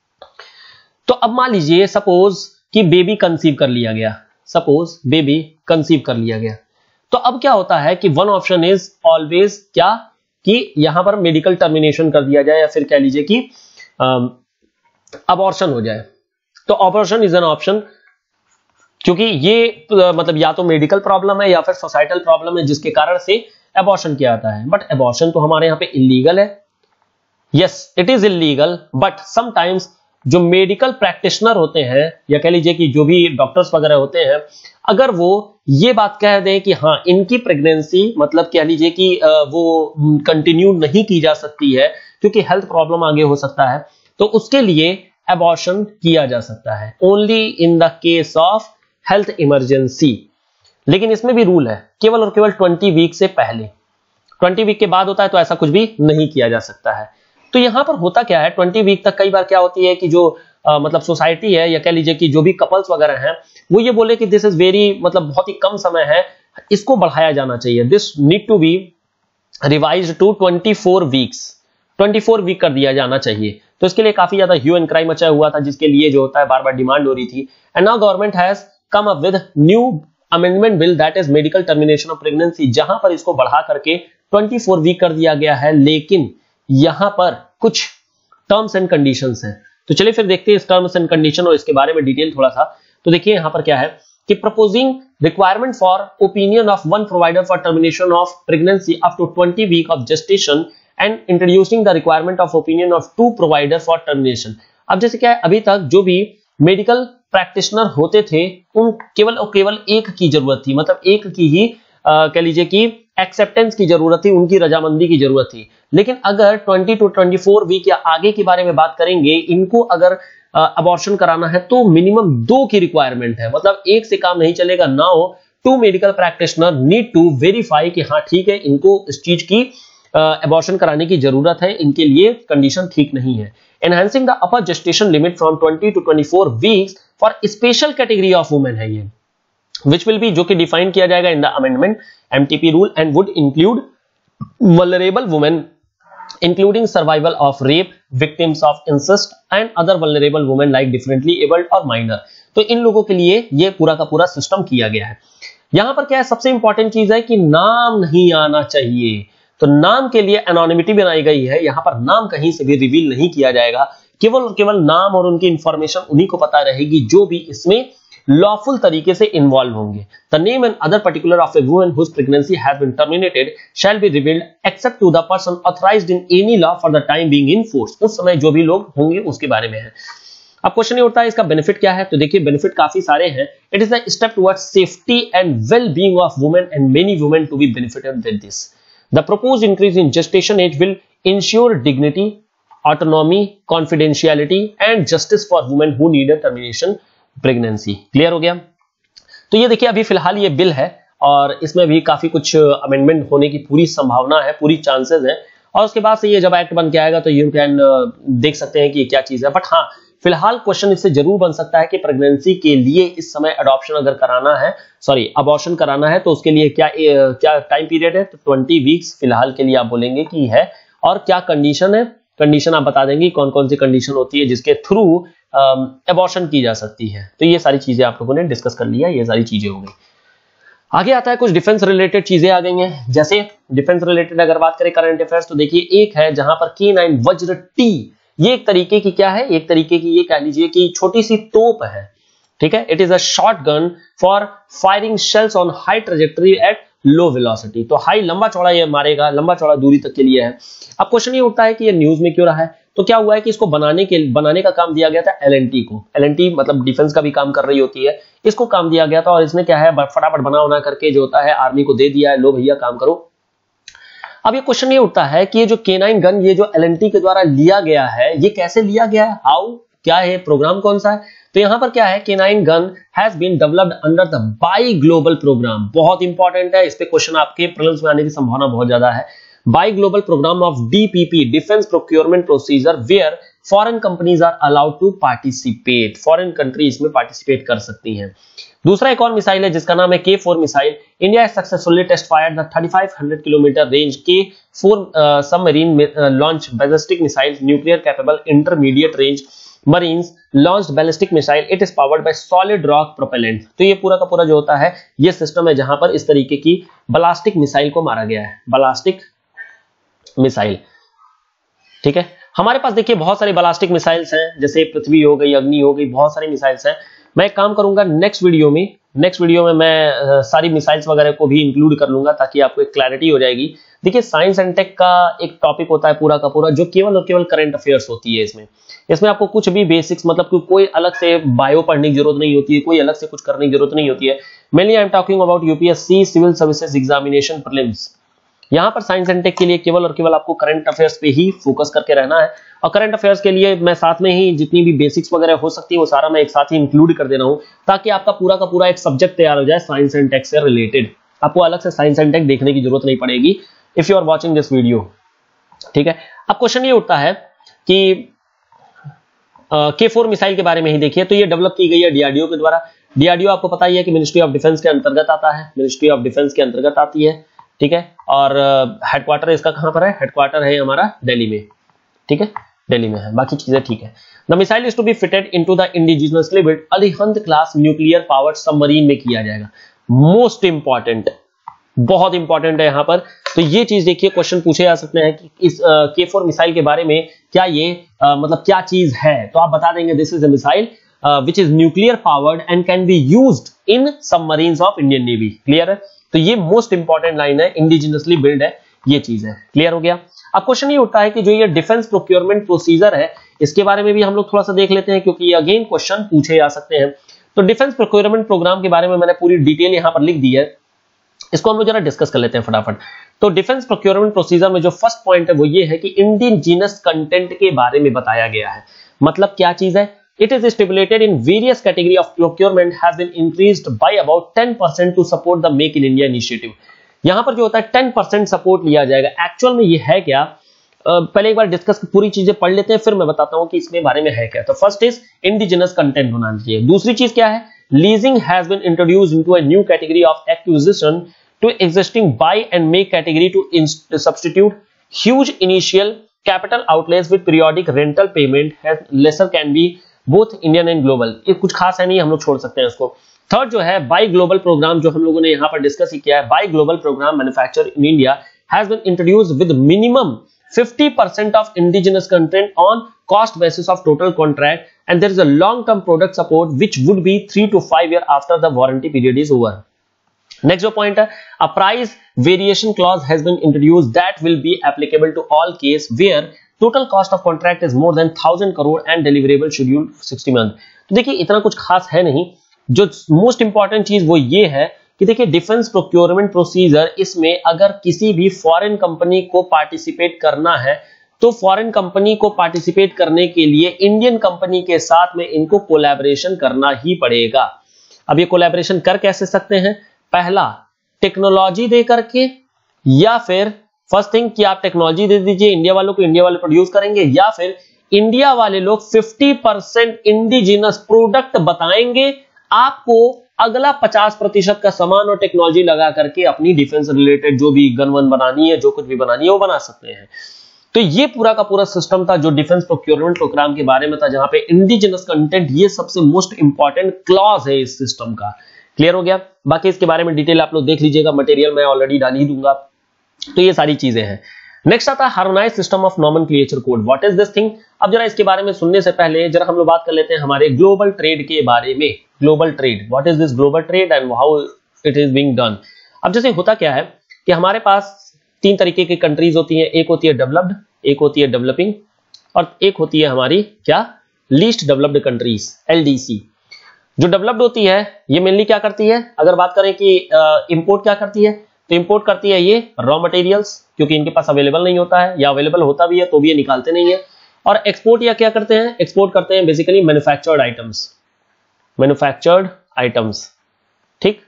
तो अब मान लीजिए सपोज कि बेबी कंसीव कर लिया गया, सपोज बेबी कंसीव कर लिया गया, तो अब क्या होता है कि वन ऑप्शन इज ऑलवेज क्या, कि यहां पर मेडिकल टर्मिनेशन कर दिया जाए या फिर कह लीजिए कि अबॉर्शन हो जाए। तो अबॉर्शन इज एन ऑप्शन, क्योंकि ये आ, मतलब या तो मेडिकल प्रॉब्लम है या फिर सोसाइटल प्रॉब्लम है जिसके कारण से अबॉर्शन किया जाता है। बट अबॉर्शन तो हमारे यहां पे इलीगल है। Yes, it is illegal, but sometimes जो मेडिकल प्रैक्टिशनर होते हैं या कह लीजिए कि जो भी डॉक्टर्स वगैरह होते हैं, अगर वो ये बात कह दें कि हाँ इनकी प्रेगनेंसी मतलब कह लीजिए कि वो कंटिन्यू नहीं की जा सकती है क्योंकि हेल्थ प्रॉब्लम आगे हो सकता है, तो उसके लिए अबॉर्शन किया जा सकता है only in the case of health emergency. लेकिन इसमें भी रूल है, केवल और केवल ट्वेंटी वीक से पहले, ट्वेंटी वीक के बाद होता है तो ऐसा कुछ भी नहीं किया जा सकता है। तो यहां पर होता क्या है, ट्वेंटी वीक तक कई बार क्या होती है कि जो आ, मतलब सोसाइटी है या कह लीजिए कि जो भी कपल्स वगैरह हैं वो ये बोले कि दिस इज वेरी मतलब बहुत ही कम समय है, इसको बढ़ाया जाना चाहिए, this need to be revised to twenty four weeks, twenty four week कर दिया जाना चाहिए। तो इसके लिए काफी ज्यादा ह्यू एंड क्राई मचा हुआ था, जिसके लिए जो होता है बार बार डिमांड हो रही थी। And now government has come up with new amendment bill that is medical termination of pregnancy, जहां पर इसको बढ़ा करके ट्वेंटी फोर वीक कर दिया गया है। लेकिन यहां पर कुछ टर्म्स एंड कंडीशंस हैं, तो चलिए फिर देखते हैं इस टर्म्स एंड कंडीशन और इसके बारे में डिटेल थोड़ा सा। तो देखिए यहां पर क्या है कि proposing requirement for opinion of one provider for termination of pregnancy up to twenty week of gestation and introducing the requirement of opinion of two provider for termination. अब जैसे क्या है, अभी तक जो भी मेडिकल प्रैक्टिशनर होते थे उन केवल और केवल एक की जरूरत थी, मतलब एक की ही कह लीजिए कि एक्सेप्टेंस की जरूरत थी, उनकी रजामंदी की जरूरत थी। लेकिन अगर twenty to twenty four week या आगे के बारे में बात करेंगे, इनको अगर अबॉर्शन कराना है तो मिनिमम दो की रिक्वायरमेंट है, मतलब एक से काम नहीं चलेगा। Now two medical practitioner need to verify कि हाँ ठीक है, इनको इस चीज की अबॉर्शन कराने की जरूरत है, इनके लिए कंडीशन ठीक नहीं है। Enhancing the upper gestation limit from twenty to twenty four weeks for special category of women है ये, which will be जो कि डिफाइन किया जाएगा in the amendment MTP rule and would include vulnerable women including survival of rape, victims of incest and other vulnerable women like differently abled और माइनर। तो इन लोगों के लिए ये पूरा का पूरा सिस्टम किया गया है। यहां पर क्या है, सबसे इंपॉर्टेंट चीज है कि नाम नहीं आना चाहिए, तो नाम के लिए एनोनिमिटी बनाई गई है। यहां पर नाम कहीं से भी रिवील नहीं किया जाएगा, केवल और केवल नाम और उनकी इंफॉर्मेशन उन्हीं को पता रहेगी जो भी इसमें लॉफुल तरीके से इन्वॉल्व होंगे। The name and other particular of a woman whose pregnancy has been terminated shall be revealed except to the person authorised in any law for the time being in force. उस समय जो भी लोग होंगे उसके बारे में है। अब क्वेश्चन ये उठता है इसका बेनिफिट क्या है, तो देखिए बेनिफिट काफी सारे हैं। It is a step towards safety and well being of women and many women to be benefited with this. The proposed increase in gestation age will ensure dignity, autonomy, confidentiality and justice for women who need a termination pregnancy. Clear हो गया। तो ये देखिए अभी फिलहाल ये बिल है और इसमें भी काफी कुछ अमेंडमेंट होने की पूरी संभावना है, पूरी चांसेस है, और उसके बाद से ये जब एक्ट बन के आएगा तो यू कैन देख सकते हैं कि क्या चीज है। बट हाँ, फिलहाल क्वेश्चन इससे जरूर बन सकता है कि प्रेगनेंसी के लिए इस समय अडॉप्शन अगर कराना है, सॉरी अबॉर्शन कराना है, तो उसके लिए क्या क्या टाइम पीरियड है, तो ट्वेंटी वीक्स फिलहाल के लिए आप बोलेंगे कि है। और क्या कंडीशन है, कंडीशन आप बता देंगे कौन कौन सी कंडीशन होती है जिसके थ्रू अबॉर्शन की जा सकती है। तो ये सारी चीजें आप लोगों ने डिस्कस कर लिया, ये सारी चीजें हो गई। आगे आता है कुछ डिफेंस रिलेटेड चीजें आ गई हैं। जैसे डिफेंस रिलेटेड अगर बात करें करंट अफेयर्स, तो देखिए एक है जहां पर के नाइन वज्र टी, ये एक तरीके की क्या है, एक तरीके की ये कह लीजिए कि छोटी सी तोप है, ठीक है। It is a short gun for firing shells on high trajectory at low velocity. तो हाई लंबा चौड़ा ये मारेगा, लंबा चौड़ा दूरी तक के लिए है। अब क्वेश्चन ये उठता है कि ये न्यूज में क्यों रहा है, तो क्या हुआ है कि इसको बनाने के बनाने का काम दिया गया था एल एंड टी को। एल एंड टी मतलब डिफेंस का भी काम कर रही होती है, इसको काम दिया गया था और इसने क्या है फटाफट बना बना करके जो होता है आर्मी को दे दिया है, लो भैया काम करो। अब ये क्वेश्चन ये उठता है कि ये जो के नाइन गन ये जो एल एंड टी के द्वारा लिया गया है, ये कैसे लिया गया है, हाउ, क्या है, प्रोग्राम कौन सा है। तो यहां पर क्या है, K nine gun has been developed under the buy global programme. बहुत इंपॉर्टेंट है, इस पे क्वेश्चन आपके प्रीलिम्स में आने की संभावना बहुत ज्यादा है। Buy global programme of DPP, defence procurement procedure, where foreign companies are allowed to participate. Foreign country इसमें पार्टिसिपेट कर सकती हैं। दूसरा एक और मिसाइल है जिसका नाम है K four missile. India has successfully test fired the thirty five hundred kilometre range K four submarine launch ballistic missile, nuclear capable intermediate range marines launched ballistic missile. It is powered by solid rock propellant. तो ये पूरा का पूरा जो होता है ये सिस्टम है जहां पर इस तरीके की बैलिस्टिक मिसाइल को मारा गया है, बैलिस्टिक मिसाइल, ठीक है। हमारे पास देखिए बहुत सारी बैलिस्टिक मिसाइल्स हैं, जैसे पृथ्वी हो गई, अग्नि हो गई, बहुत सारी मिसाइल्स हैं। मैं एक काम करूंगा नेक्स्ट वीडियो में नेक्स्ट वीडियो में मैं सारी मिसाइल्स वगैरह को भी इंक्लूड कर लूंगा ताकि आपको एक क्लैरिटी हो जाएगी। देखिए साइंस एंड टेक का एक टॉपिक होता है पूरा का पूरा जो केवल और केवल करंट अफेयर्स होती है। इसमें इसमें आपको कुछ भी बेसिक्स मतलब कि कोई अलग से बायो पढ़ने की जरूरत नहीं होती है, कोई अलग से कुछ करने की जरूरत नहीं होती है। Mainly I am talking about UPSC civil services examination prelims. यहाँ पर साइंस एंड टेक के लिए केवल और केवल आपको करंट अफेयर्स पे ही फोकस करके रहना है। और करंट अफेयर्स के लिए मैं साथ में ही जितनी भी बेसिक्स वगैरह हो सकती है वो सारा मैं एक साथ ही इंक्लूड कर दे रहा हूँ, ताकि आपका पूरा का पूरा एक सब्जेक्ट तैयार हो जाए साइंस एंड टेक से रिलेटेड। आपको अलग से साइंस एंड टेक देखने की जरूरत नहीं पड़ेगी if you are watching this video. ठीक है, अब क्वेश्चन ये उठता है कि के फोर मिसाइल के बारे में ही देखिए। तो ये डेवलप की गई है डीआरडीओ के द्वारा। डीआरडीओ आपको पता ही है कि मिनिस्ट्री ऑफ डिफेंस के अंतर्गत आता है, मिनिस्ट्री ऑफ डिफेंस के अंतर्गत आती है। ठीक है, और हेडक्वार्टर इसका कहां पर है? हेडक्वार्टर है हमारा दिल्ली में। ठीक है, दिल्ली में है, बाकी चीजें ठीक है। The missile is to be fitted into the indigenously built Arihant class nuclear powered submarine में किया जाएगा। मोस्ट इंपॉर्टेंट, बहुत इंपॉर्टेंट है यहां पर। तो ये चीज देखिए, क्वेश्चन पूछे जा सकते हैं कि इस के फोर मिसाइल के बारे में क्या ये uh, मतलब क्या चीज है। तो आप बता देंगे this is a missile which is nuclear powered and can be used in submarines of Indian navy. Clear है? तो ये मोस्ट इंपॉर्टेंट लाइन है, इंडिजिनसली बिल्ड है, ये चीज है। क्लियर हो गया? अब क्वेश्चन ये उठता है कि जो ये डिफेंस प्रोक्योरमेंट प्रोसीजर है इसके बारे में भी हम लोग थोड़ा सा देख लेते हैं, क्योंकि ये अगेन क्वेश्चन पूछे जा सकते हैं। तो डिफेंस प्रोक्योरमेंट प्रोग्राम के बारे में मैंने पूरी डिटेल यहां पर लिख दी है, इसको हम लोग जरा डिस्कस कर लेते हैं फटाफट। तो डिफेंस प्रोक्योरमेंट प्रोसीजर में जो फर्स्ट पॉइंट है वो ये है कि इंडिजिनस कंटेंट के बारे में बताया गया है। मतलब क्या चीज है? It is stipulated in various category of procurement has been increased by about ten percent to support the Make in India initiative। यहां पर जो होता है ten percent सपोर्ट लिया जाएगा। एक्चुअल में ये है क्या? uh, पहले एक बार डिस्कस पूरी चीजें पढ़ लेते हैं, फिर मैं बताता हूं कि इसमें बारे में है क्या। तो फर्स्ट इज इंडिजिनस कंटेंट होना चाहिए। दूसरी चीज क्या है? Leasing has been introduced into a new category of acquisition to existing buy and make category to substitute huge initial capital outlays with periodic rental payment has lesser can be both Indian and global. ये कुछ खास है नहीं, हम लोग छोड़ सकते हैं इसको। थर्ड जो है बाय ग्लोबल प्रोग्राम, जो हम लोगों ने यहां पर डिस्कस ही किया है, buy global programme manufacture in India has been introduced with minimum fifty percent of indigenous content on cost basis of total contract, and there is a long term product support which would be three to five years after the warranty period is over। Next जो point है, a price variation clause has been introduced that will be applicable to all case where total cost of contract is more than thousand crore and deliverable schedule sixty month। तो देखिए इतना कुछ खास है नहीं, जो मोस्ट इंपॉर्टेंट चीज वो ये है कि देखिए डिफेंस प्रोक्योरमेंट प्रोसीजर, इसमें अगर किसी भी फॉरेन कंपनी को पार्टिसिपेट करना है तो फॉरेन कंपनी को पार्टिसिपेट करने के लिए इंडियन कंपनी के साथ में इनको कोलैबोरेशन करना ही पड़ेगा। अब ये कोलैबोरेशन कर कैसे सकते हैं? पहला टेक्नोलॉजी दे करके, या फिर फर्स्ट थिंग कि आप टेक्नोलॉजी दे दीजिए इंडिया वालों को, इंडिया वाले प्रोड्यूस करेंगे, या फिर इंडिया वाले लोग फिफ्टी परसेंट इंडिजिनस प्रोडक्ट बताएंगे, आपको अगला पचास प्रतिशत का सामान और टेक्नोलॉजी लगा करके अपनी डिफेंस रिलेटेड जो भी गन वन बनानी है, जो कुछ भी बनानी है वो बना सकते हैं। तो ये पूरा का पूरा सिस्टम था जो डिफेंस प्रोक्योरमेंट प्रोग्राम के बारे में था, जहां पे इंडिजिनस कंटेंट ये सबसे मोस्ट इंपॉर्टेंट क्लॉज है इस सिस्टम का। क्लियर हो गया? बाकी इसके बारे में डिटेल आप लोग देख लीजिएगा, मटेरियल मैं ऑलरेडी डाल ही दूंगा। तो ये सारी चीजें हैं। नेक्स्ट आता है harmonised system of nomenclature code. What is this thing? अब जरा इसके बारे में सुनने से पहले जरा हम लोग बात कर लेते हैं हमारे ग्लोबल ट्रेड के बारे में। Global trade, what is this global trade and how it is being done. अब जैसे होता क्या है कि हमारे पास तीन तरीके की कंट्रीज होती हैं, एक होती है डेवलप्ड, एक होती है डेवलपिंग, और एक होती है हमारी क्या? Least developed countries, LDC. जो डेवलप्ड होती है ये मेनली क्या करती है? अगर बात करें कि इंपोर्ट क्या करती है, तो इंपोर्ट करती है ये रॉ मटेरियल्स, क्योंकि इनके पास अवेलेबल नहीं होता है, या अवेलेबल होता भी है तो भी ये निकालते नहीं है। और एक्सपोर्ट या क्या करते हैं? एक्सपोर्ट करते हैं basically manufactured items, manufactured items. ठीक,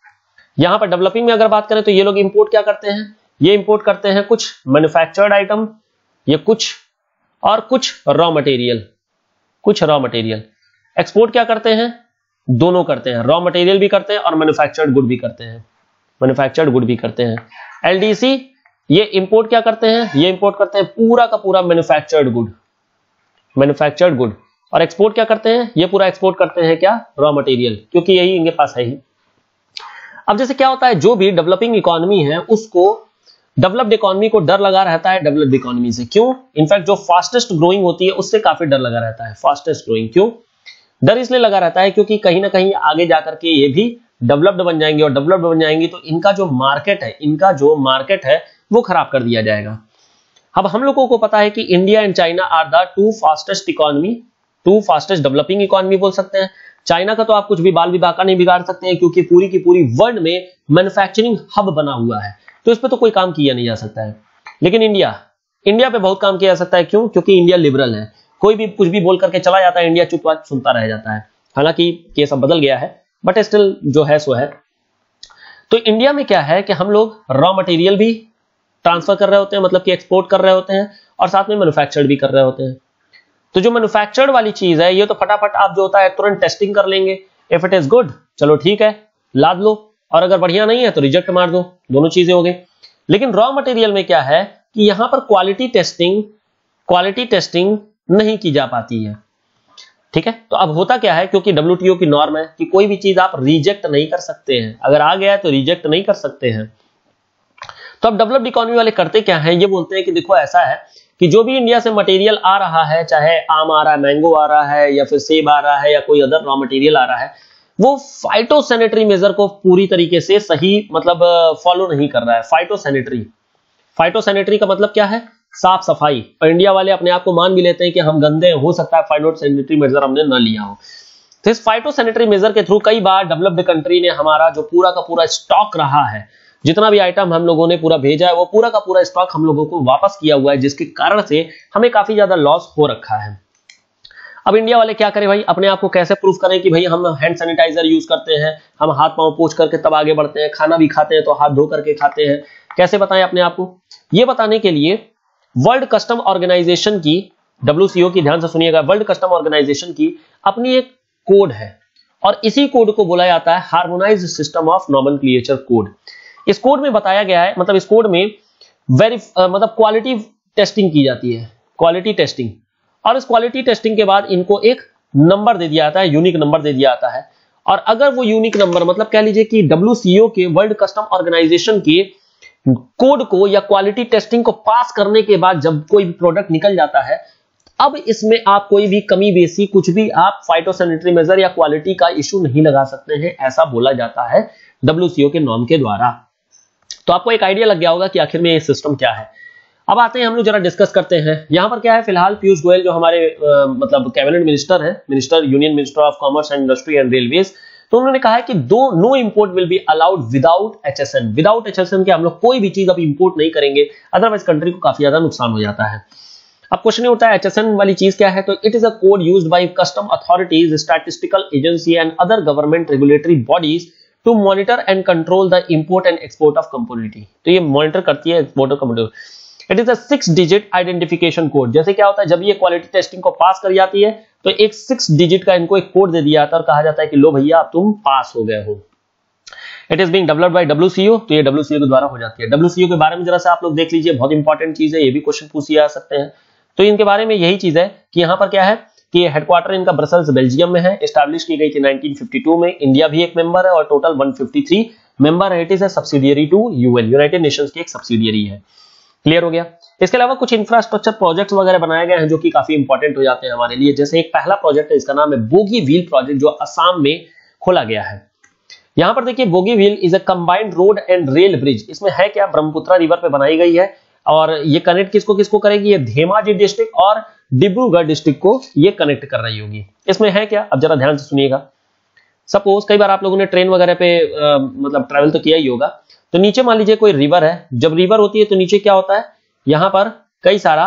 यहां पर डेवलपिंग में अगर बात करें तो ये लोग इंपोर्ट क्या करते हैं? ये इंपोर्ट करते हैं कुछ मैन्युफैक्चर्ड आइटम, ये कुछ और कुछ रॉ मटेरियल, कुछ रॉ मटेरियल। एक्सपोर्ट क्या करते हैं? दोनों करते हैं, रॉ मटेरियल भी करते हैं और मैन्युफैक्चर्ड गुड भी करते हैं, मैन्युफैक्चर्ड गुड भी करते हैं। एलडीसी ये इंपोर्ट क्या करते हैं? ये इंपोर्ट करते हैं पूरा का पूरा मैन्युफैक्चर्ड गुड, मैन्युफैक्चर्ड गुड। और एक्सपोर्ट क्या करते हैं? ये पूरा एक्सपोर्ट करते हैं क्या? रॉ मटेरियल, क्योंकि यही इनके पास है ही। अब जैसे क्या होता है, जो भी डेवलपिंग इकोनॉमी है उसको डेवलप्ड इकोनॉमी को डर लगा रहता है डेवलप्ड इकोनॉमी से। क्यों? इनफैक्ट जो फास्टेस्ट ग्रोइंग होती है उससे काफी डर लगा रहता है। फास्टेस्ट ग्रोइंग क्यों डर इसलिए लगा रहता है? क्योंकि कहीं ना कहीं आगे जाकर के ये भी डेवलप्ड बन जाएंगे, और डेवलप्ड बन जाएंगे तो इनका जो मार्केट है, इनका जो मार्केट है वो खराब कर दिया जाएगा। अब हम लोगों को पता है कि India and China are the two fastest economy, two fastest developing economy बोल सकते हैं। चाइना का तो आप कुछ भी बाल विवाह का नहीं बिगाड़ सकते हैं, क्योंकि पूरी की पूरी वर्ल्ड में मैन्युफैक्चरिंग हब बना हुआ है, तो इस पर तो कोई काम किया नहीं जा सकता है। लेकिन इंडिया इंडिया पे बहुत काम किया जा सकता है। क्यों? क्योंकि इंडिया लिबरल है, कोई भी कुछ भी बोल करके चला जाता है, इंडिया चुपचाप सुनता रह जाता है। हालांकि ये सब बदल गया है, बट स्टिल जो है सो है। तो इंडिया में क्या है कि हम लोग रॉ मटेरियल भी ट्रांसफर कर रहे होते हैं, मतलब कि एक्सपोर्ट कर रहे होते हैं, और साथ में मैन्युफैक्चर्ड भी कर रहे होते हैं। तो जो मैन्युफैक्चर्ड वाली चीज है, ये तो फटाफट आप जो होता है तुरंत टेस्टिंग कर लेंगे। इफ इट इज गुड, चलो ठीक है, लाद लो, और अगर बढ़िया नहीं है तो रिजेक्ट मार दो, दोनों चीजें हो गई। लेकिन रॉ मटेरियल में क्या है कि यहां पर क्वालिटी टेस्टिंग क्वालिटी टेस्टिंग नहीं की जा पाती है। ठीक है, तो अब होता क्या है, क्योंकि डब्ल्यूटीओ की नॉर्म है कि कोई भी चीज आप रिजेक्ट नहीं कर सकते हैं, अगर आ गया है तो रिजेक्ट नहीं कर सकते हैं। तो अब डेवलप्ड इकोनॉमी वाले करते क्या है, ये बोलते हैं कि देखो ऐसा है कि जो भी इंडिया से मटेरियल आ रहा है, चाहे आम आ रहा है, मैंगो आ रहा है, या फिर सेब आ रहा है, या कोई अदर रॉ मटेरियल आ रहा है, वो फाइटोसैनिटरी मेजर को पूरी तरीके से सही मतलब फॉलो नहीं कर रहा है। फाइटोसैनिटरी फाइटोसैनिटरी का मतलब क्या है? साफ सफाई। और इंडिया वाले अपने आप को मान भी लेते हैं कि हम गंदे, हो सकता है फाइटोसैनिटरी मेजर हमने न लिया हो। तो इस फाइटोसैनिटरी मेजर के थ्रू कई बार डेवलप्ड कंट्री ने हमारा जो पूरा का पूरा स्टॉक रहा है, जितना भी आइटम हम लोगों ने पूरा भेजा है, वो पूरा का पूरा स्टॉक हम लोगों को वापस किया हुआ है, जिसके कारण से हमें काफी ज्यादा लॉस हो रखा है। अब इंडिया वाले क्या करें भाई, अपने आप को कैसे प्रूफ करें कि भाई हम हैंड सैनिटाइजर यूज करते हैं, हम हाथ पांव पोंछ करके तब आगे बढ़ते हैं, खाना भी खाते हैं तो हाथ धो करके खाते हैं, कैसे बताएं अपने आप को? ये बताने के लिए वर्ल्ड कस्टम ऑर्गेनाइजेशन की, डब्ल्यूसीओ की, ध्यान से सुनिएगा, वर्ल्ड कस्टम ऑर्गेनाइजेशन की अपनी एक कोड है, और इसी कोड को बोला जाता है harmonised system of nomenclature code. इस कोड में बताया गया है, मतलब इस कोड में वेरी मतलब क्वालिटी टेस्टिंग की जाती है, क्वालिटी टेस्टिंग, और इस क्वालिटी टेस्टिंग के बाद इनको एक नंबर दे दिया जाता है, यूनिक नंबर दे दिया जाता है। और अगर वो यूनिक नंबर, मतलब कह लीजिए कि डब्ल्यूसीओ के, वर्ल्ड कस्टम ऑर्गेनाइजेशन के कोड को या क्वालिटी टेस्टिंग को पास करने के बाद जब कोई भी प्रोडक्ट निकल जाता है, अब इसमें आप कोई भी कमी बेसी कुछ भी आप फाइटोसैनिटरी मेजर या क्वालिटी का इशू नहीं लगा सकते हैं, ऐसा बोला जाता है डब्ल्यूसीओ के नॉर्म के द्वारा। तो आपको एक आइडिया लग गया होगा कि आखिर में ये सिस्टम क्या है। अब आते हैं हम लोग जरा डिस्कस करते हैं। यहां पर क्या है, फिलहाल पीयूष गोयल जो हमारे आ, मतलब कैबिनेट मिनिस्टर है, minister union minister of commerce and industry and railways, तो उन्होंने कहा है कि दो no import will be allowed without HSN. Without HSN के हम लोग कोई भी चीज अब इंपोर्ट नहीं करेंगे, अदरवाइज कंट्री को काफी ज्यादा नुकसान हो जाता है। अब क्वेश्चन उठता है एचएसएन वाली चीज क्या है, तो it is a code used by custom authorities, statistical agency and other government regulatory bodies to monitor and control the import and export of commodity. तो ये मॉनिटर करती है export of commodity. It is a six digit identification code. जैसे क्या होता है, जब ये क्वालिटी टेस्टिंग को पास कर जाती है तो एक सिक्स डिजिट का इनको एक कोड दे दिया जाता है और कहा जाता है कि लो भैया अब तुम पास हो गए हो। It is being developed by WCO, तो ये डब्ल्यूसीओ के द्वारा हो जाती है। डब्ल्यूसीओ के बारे में जरा सा आप लोग देख लीजिए, बहुत इंपॉर्टेंट चीज है, ये भी क्वेश्चन पूछे जा सकते हैं। तो इनके बारे में यही चीज है कि यहाँ पर क्या है कि हेडक्वार्टर इनका ब्रसेल्स बेल्जियम में है, एस्टैब्लिश की गई थी नाइनटीन फिफ्टी टू में। इंडिया भी एक मेंबर है और total one fifty three member है। It is a subsidiary to UN, United Nations की एक सब्सिडियरी है। क्लियर हो गया। इसके अलावा कुछ इंफ्रास्ट्रक्चर प्रोजेक्ट्स वगैरह बनाए गए हैं जो कि काफी इंपॉर्टेंट हो जाते हैं हमारे लिए। जैसे एक पहला प्रोजेक्ट है, इसका नाम है बोगी व्हील प्रोजेक्ट, जो असम में खोला गया है। यहां पर देखिए, Bogibeel is a combined road and rail bridge. इसमें है क्या, ब्रह्मपुत्रा रिवर पे बनाई गई है और ये कनेक्ट किसको किसको करेगी, ये धेमाजी डिस्ट्रिक्ट और डिब्रूगढ़ डिस्ट्रिक्ट को ये कनेक्ट कर रही होगी। इसमें है क्या, अब जरा ध्यान से सुनिएगा। सपोज कई बार आप लोगों ने ट्रेन वगैरह पे आ, मतलब ट्रैवल तो किया ही होगा, तो नीचे मान लीजिए कोई रिवर है। जब रिवर होती है तो नीचे क्या होता है, यहां पर कई सारा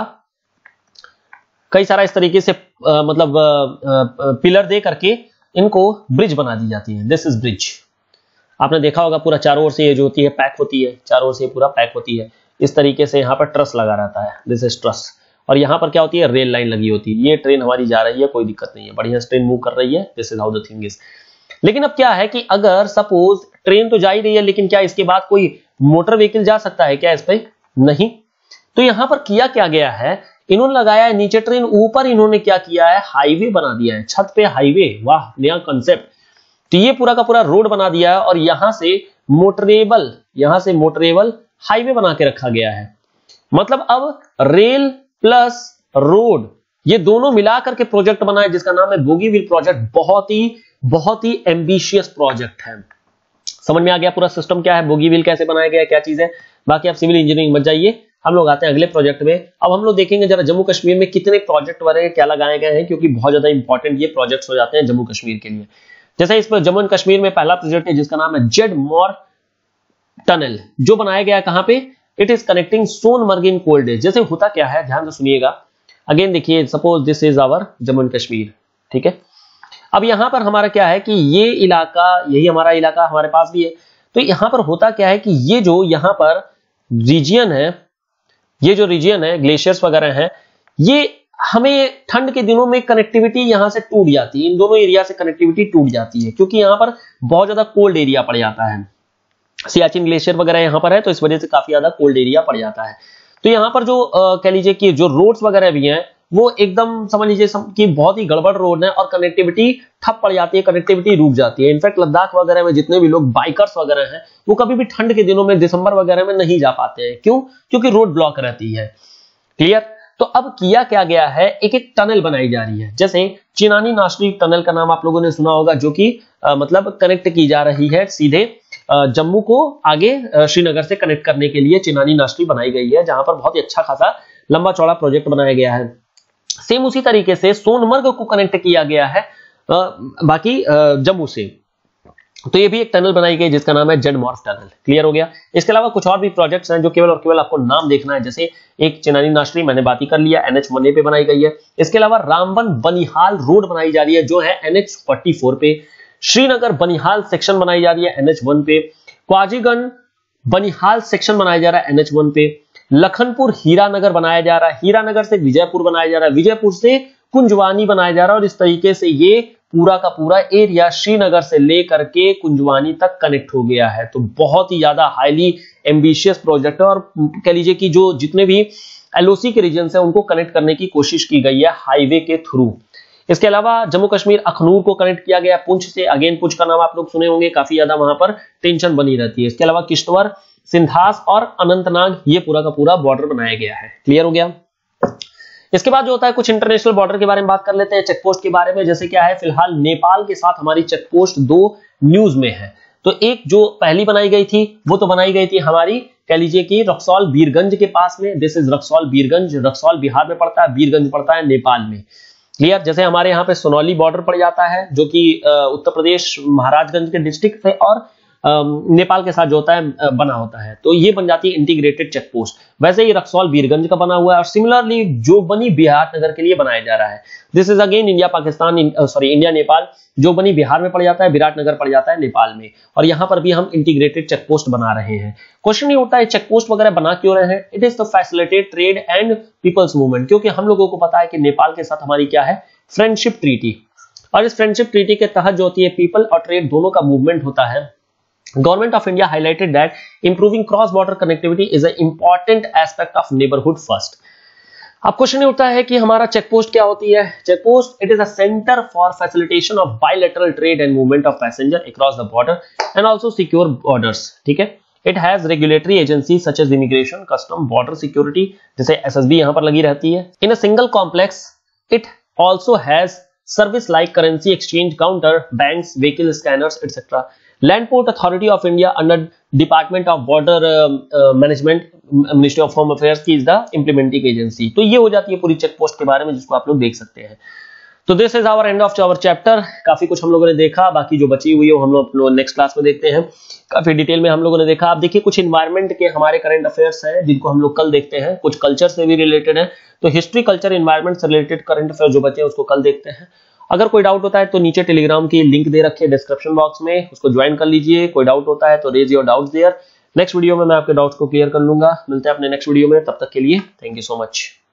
कई सारा इस तरीके से आ, मतलब आ, आ, पिलर दे करके इनको ब्रिज बना दी जाती है। This is bridge. आपने देखा होगा पूरा चारों ओर से ये जो होती है पैक होती है, चारों ओर से पूरा पैक होती है। इस तरीके से यहाँ पर ट्रस लगा रहता है, दिस इज ट्रस। और यहाँ पर क्या होती है, रेल लाइन लगी होती है। ये ट्रेन हमारी जा रही है, कोई दिक्कत नहीं है, बढ़िया से ट्रेन मूव कर रही है। This is how the thing is. लेकिन अब क्या है कि अगर सपोज ट्रेन तो जा ही रही है, लेकिन क्या इसके बाद कोई मोटर व्हीकल जा सकता है क्या इस पे? नहीं। तो यहां पर किया क्या गया है, इन्होंने लगाया है नीचे ट्रेन, ऊपर इन्होंने क्या किया है, हाईवे बना दिया है, छत पे हाईवे। वाह, नया कंसेप्ट। तो ये पूरा का पूरा रोड बना दिया है और यहां से मोटरेबल यहां से मोटरेबल हाईवे बना के रखा गया है। मतलब अब रेल प्लस रोड ये दोनों मिलाकर के प्रोजेक्ट बना है, जिसका नाम है बोगी व्हील प्रोजेक्ट। बहुत ही बहुत ही एम्बिशियस प्रोजेक्ट है। समझ में आ गया पूरा सिस्टम क्या है, बोगी व्हील कैसे बनाया गया है, क्या चीज है। बाकी आप सिविल इंजीनियरिंग मत जाइए। हम लोग आते हैं अगले प्रोजेक्ट में। अब हम लोग देखेंगे जरा जम्मू कश्मीर में कितने प्रोजेक्ट बने, क्या लगाए गए हैं, क्योंकि बहुत ज्यादा इंपॉर्टेंट ये प्रोजेक्ट्स हो जाते हैं जम्मू कश्मीर के लिए। जैसे इस पर जम्मू एंड कश्मीर में पहला प्रोजेक्ट है जिसका नाम है जेड मोर टनल, जो बनाया गया कहां पे, it is connecting Sonamarg in cold days. जैसे होता क्या है, ध्यान से सुनिएगा। अगेन देखिए, suppose this is our Jammu and Kashmir, ठीक है। अब यहां पर हमारा क्या है कि ये इलाका, यही हमारा इलाका हमारे पास भी है। तो यहां पर होता क्या है कि ये जो यहां पर रीजियन है, ये जो रीजियन है, ग्लेशियर्स वगैरह हैं, ये हमें ठंड के दिनों में कनेक्टिविटी यहां से टूट जाती है, इन दोनों एरिया से कनेक्टिविटी टूट जाती है, क्योंकि यहां पर बहुत ज्यादा कोल्ड एरिया पड़ जाता है। सियाचिन ग्लेशियर वगैरह यहां पर है, तो इस वजह से काफी ज्यादा कोल्ड एरिया पड़ जाता है। तो यहां पर जो कह लीजिए कि जो रोड्स वगैरह भी हैं वो एकदम समझ लीजिए कि बहुत ही गड़बड़ रोड है और कनेक्टिविटी ठप पड़ जाती है, कनेक्टिविटी रुक जाती है। इनफैक्ट लद्दाख वगैरह में जितने भी लोग बाइकर्स वगैरह हैं वो कभी भी ठंड के दिनों में दिसंबर वगैरह में नहीं जा पाते हैं। क्यों? क्योंकि रोड ब्लॉक रहती है। क्लियर? तो अब किया क्या गया है, एक एक टनल बनाई जा रही है। जैसे चिनानी नाशरी टनल का नाम आप लोगों ने सुना होगा, जो कि मतलब कनेक्ट की जा रही है सीधे जम्मू को आगे श्रीनगर से कनेक्ट करने के लिए चिनानी नाशरी बनाई गई है, जहां पर बहुत ही अच्छा खासा लंबा चौड़ा प्रोजेक्ट बनाया गया है। सेम उसी तरीके से सोनमर्ग को कनेक्ट किया गया है आ, बाकी जम्मू से। तो ये भी एक टनल बनाई गई जिसका नाम है जेड मॉर्फ टनल। क्लियर हो गया? इसके अलावा कुछ और भी प्रोजेक्ट्स हैं जो केवल और केवल आपको नाम देखना है। जैसे एक चिनानी नाशरी मैंने बात ही कर लिया, एनएच वन ए पे बनाई गई है। इसके अलावा रामबन बनिहाल रोड बनाई जा रही है जो है एनएच फोर्टी फोर पे। श्रीनगर बनिहाल सेक्शन बनाई जा रही है एनएच वन पे। क्वाजीगंज बनिहाल सेक्शन बनाया जा रहा है एनएच वन पे। लखनपुर हीरानगर बनाया जा रहा है, हीरानगर से विजयपुर बनाया जा रहा है, विजयपुर से कुंजवानी बनाया जा रहा है। और इस तरीके से ये पूरा का पूरा एरिया श्रीनगर से लेकर के कुंजवानी तक कनेक्ट हो गया है। तो बहुत ही ज्यादा हाईली एम्बिशियस प्रोजेक्ट है और कह लीजिए कि जो जितने भी एलओसी के रीजन है उनको कनेक्ट करने की कोशिश की गई है हाईवे के थ्रू। इसके अलावा जम्मू कश्मीर अखनूर को कनेक्ट किया गया पुंछ से। अगेन पुंछ का नाम आप लोग सुने होंगे, काफी ज्यादा वहां पर टेंशन बनी रहती है। इसके अलावा किश्तवाड़, सिंधास और अनंतनाग, ये पूरा का पूरा बॉर्डर बनाया गया है। क्लियर हो गया? इसके बाद जो होता है कुछ इंटरनेशनल बॉर्डर के बारे में बात कर लेते हैं, चेकपोस्ट के बारे में। जैसे क्या है, फिलहाल नेपाल के साथ हमारी चेकपोस्ट दो न्यूज में है। तो एक जो पहली बनाई गई थी वो तो बनाई गई थी हमारी कह लीजिए कि रक्सौल बीरगंज के पास में। This is Raxaul Birgunj. रक्सौल बिहार में पड़ता है, बीरगंज पड़ता है नेपाल में। क्लियर? जैसे हमारे यहाँ पे सोनौली बॉर्डर पड़ जाता है जो कि उत्तर प्रदेश महाराजगंज के डिस्ट्रिक्ट से और नेपाल के साथ जो होता है बना होता है, तो ये बन जाती है इंटीग्रेटेड चेक पोस्ट। वैसे ही रक्सौल बीरगंज का बना हुआ है और सिमिलरली जोबनी बिहार नगर के लिए बनाया जा रहा है। This is again India Pakistan sorry India Nepal. Jogbani Bihar में पड़ जाता है, विराटनगर पड़ जाता है नेपाल में। और यहां पर भी हम इंटीग्रेटेड चेक पोस्ट बना रहे हैं। क्वेश्चन ये होता है चेक पोस्ट वगैरह बना क्यों रहे हैं? It is to facilitate trade and people's movement, क्योंकि हम लोगों को पता है कि नेपाल के साथ हमारी क्या है, फ्रेंडशिप ट्रीटी। और इस फ्रेंडशिप ट्रीटी के तहत जो होती है पीपल और ट्रेड दोनों का मूवमेंट होता है। Government of India highlighted that improving cross-border connectivity is an important aspect of neighborhood first. अब क्वेश्चन ये उठता है कि हमारा चेक पोस्ट क्या होती है? Check post it is a centre for facilitation of bilateral trade and movement of passenger across the border and also secure borders. ठीक है, it has regulatory agency such as immigration, custom, border security, जैसे एसएसबी यहां पर लगी रहती है। In a single complex it also has service like currency exchange counter, banks, vehicle scanners etcetera. Land Port Authority of India under Department of Border uh, uh, Management, Ministry of Home Affairs की is the implementing agency। तो ये हो जाती है पूरी चेक पोस्ट के बारे में जिसको आप लोग देख सकते हैं। तो this is our end of our chapter. काफी कुछ हम लोगों ने देखा, बाकी जो बची हुई है हम लोग नेक्स्ट क्लास में देखते हैं। काफी डिटेल में हम लोगों ने देखा। आप देखिए कुछ इन्वायरमेंट के हमारे करंट अफेयर्स हैं जिनको हम लोग कल देखते हैं, कुछ कल्चर से भी रिलेटेड है। तो हिस्ट्री, कल्चर, इन्वायरमेंट से रिलेटेड करंट अफेयर जो बचे हैं उसको कल देखते हैं। अगर कोई डाउट होता है तो नीचे टेलीग्राम की लिंक दे रखी है डिस्क्रिप्शन बॉक्स में, उसको ज्वाइन कर लीजिए। कोई डाउट होता है तो raise your doubts there. Next video में मैं आपके डाउट्स को क्लियर कर लूंगा। मिलते हैं अपने नेक्स्ट वीडियो में, तब तक के लिए थैंक यू सो मच।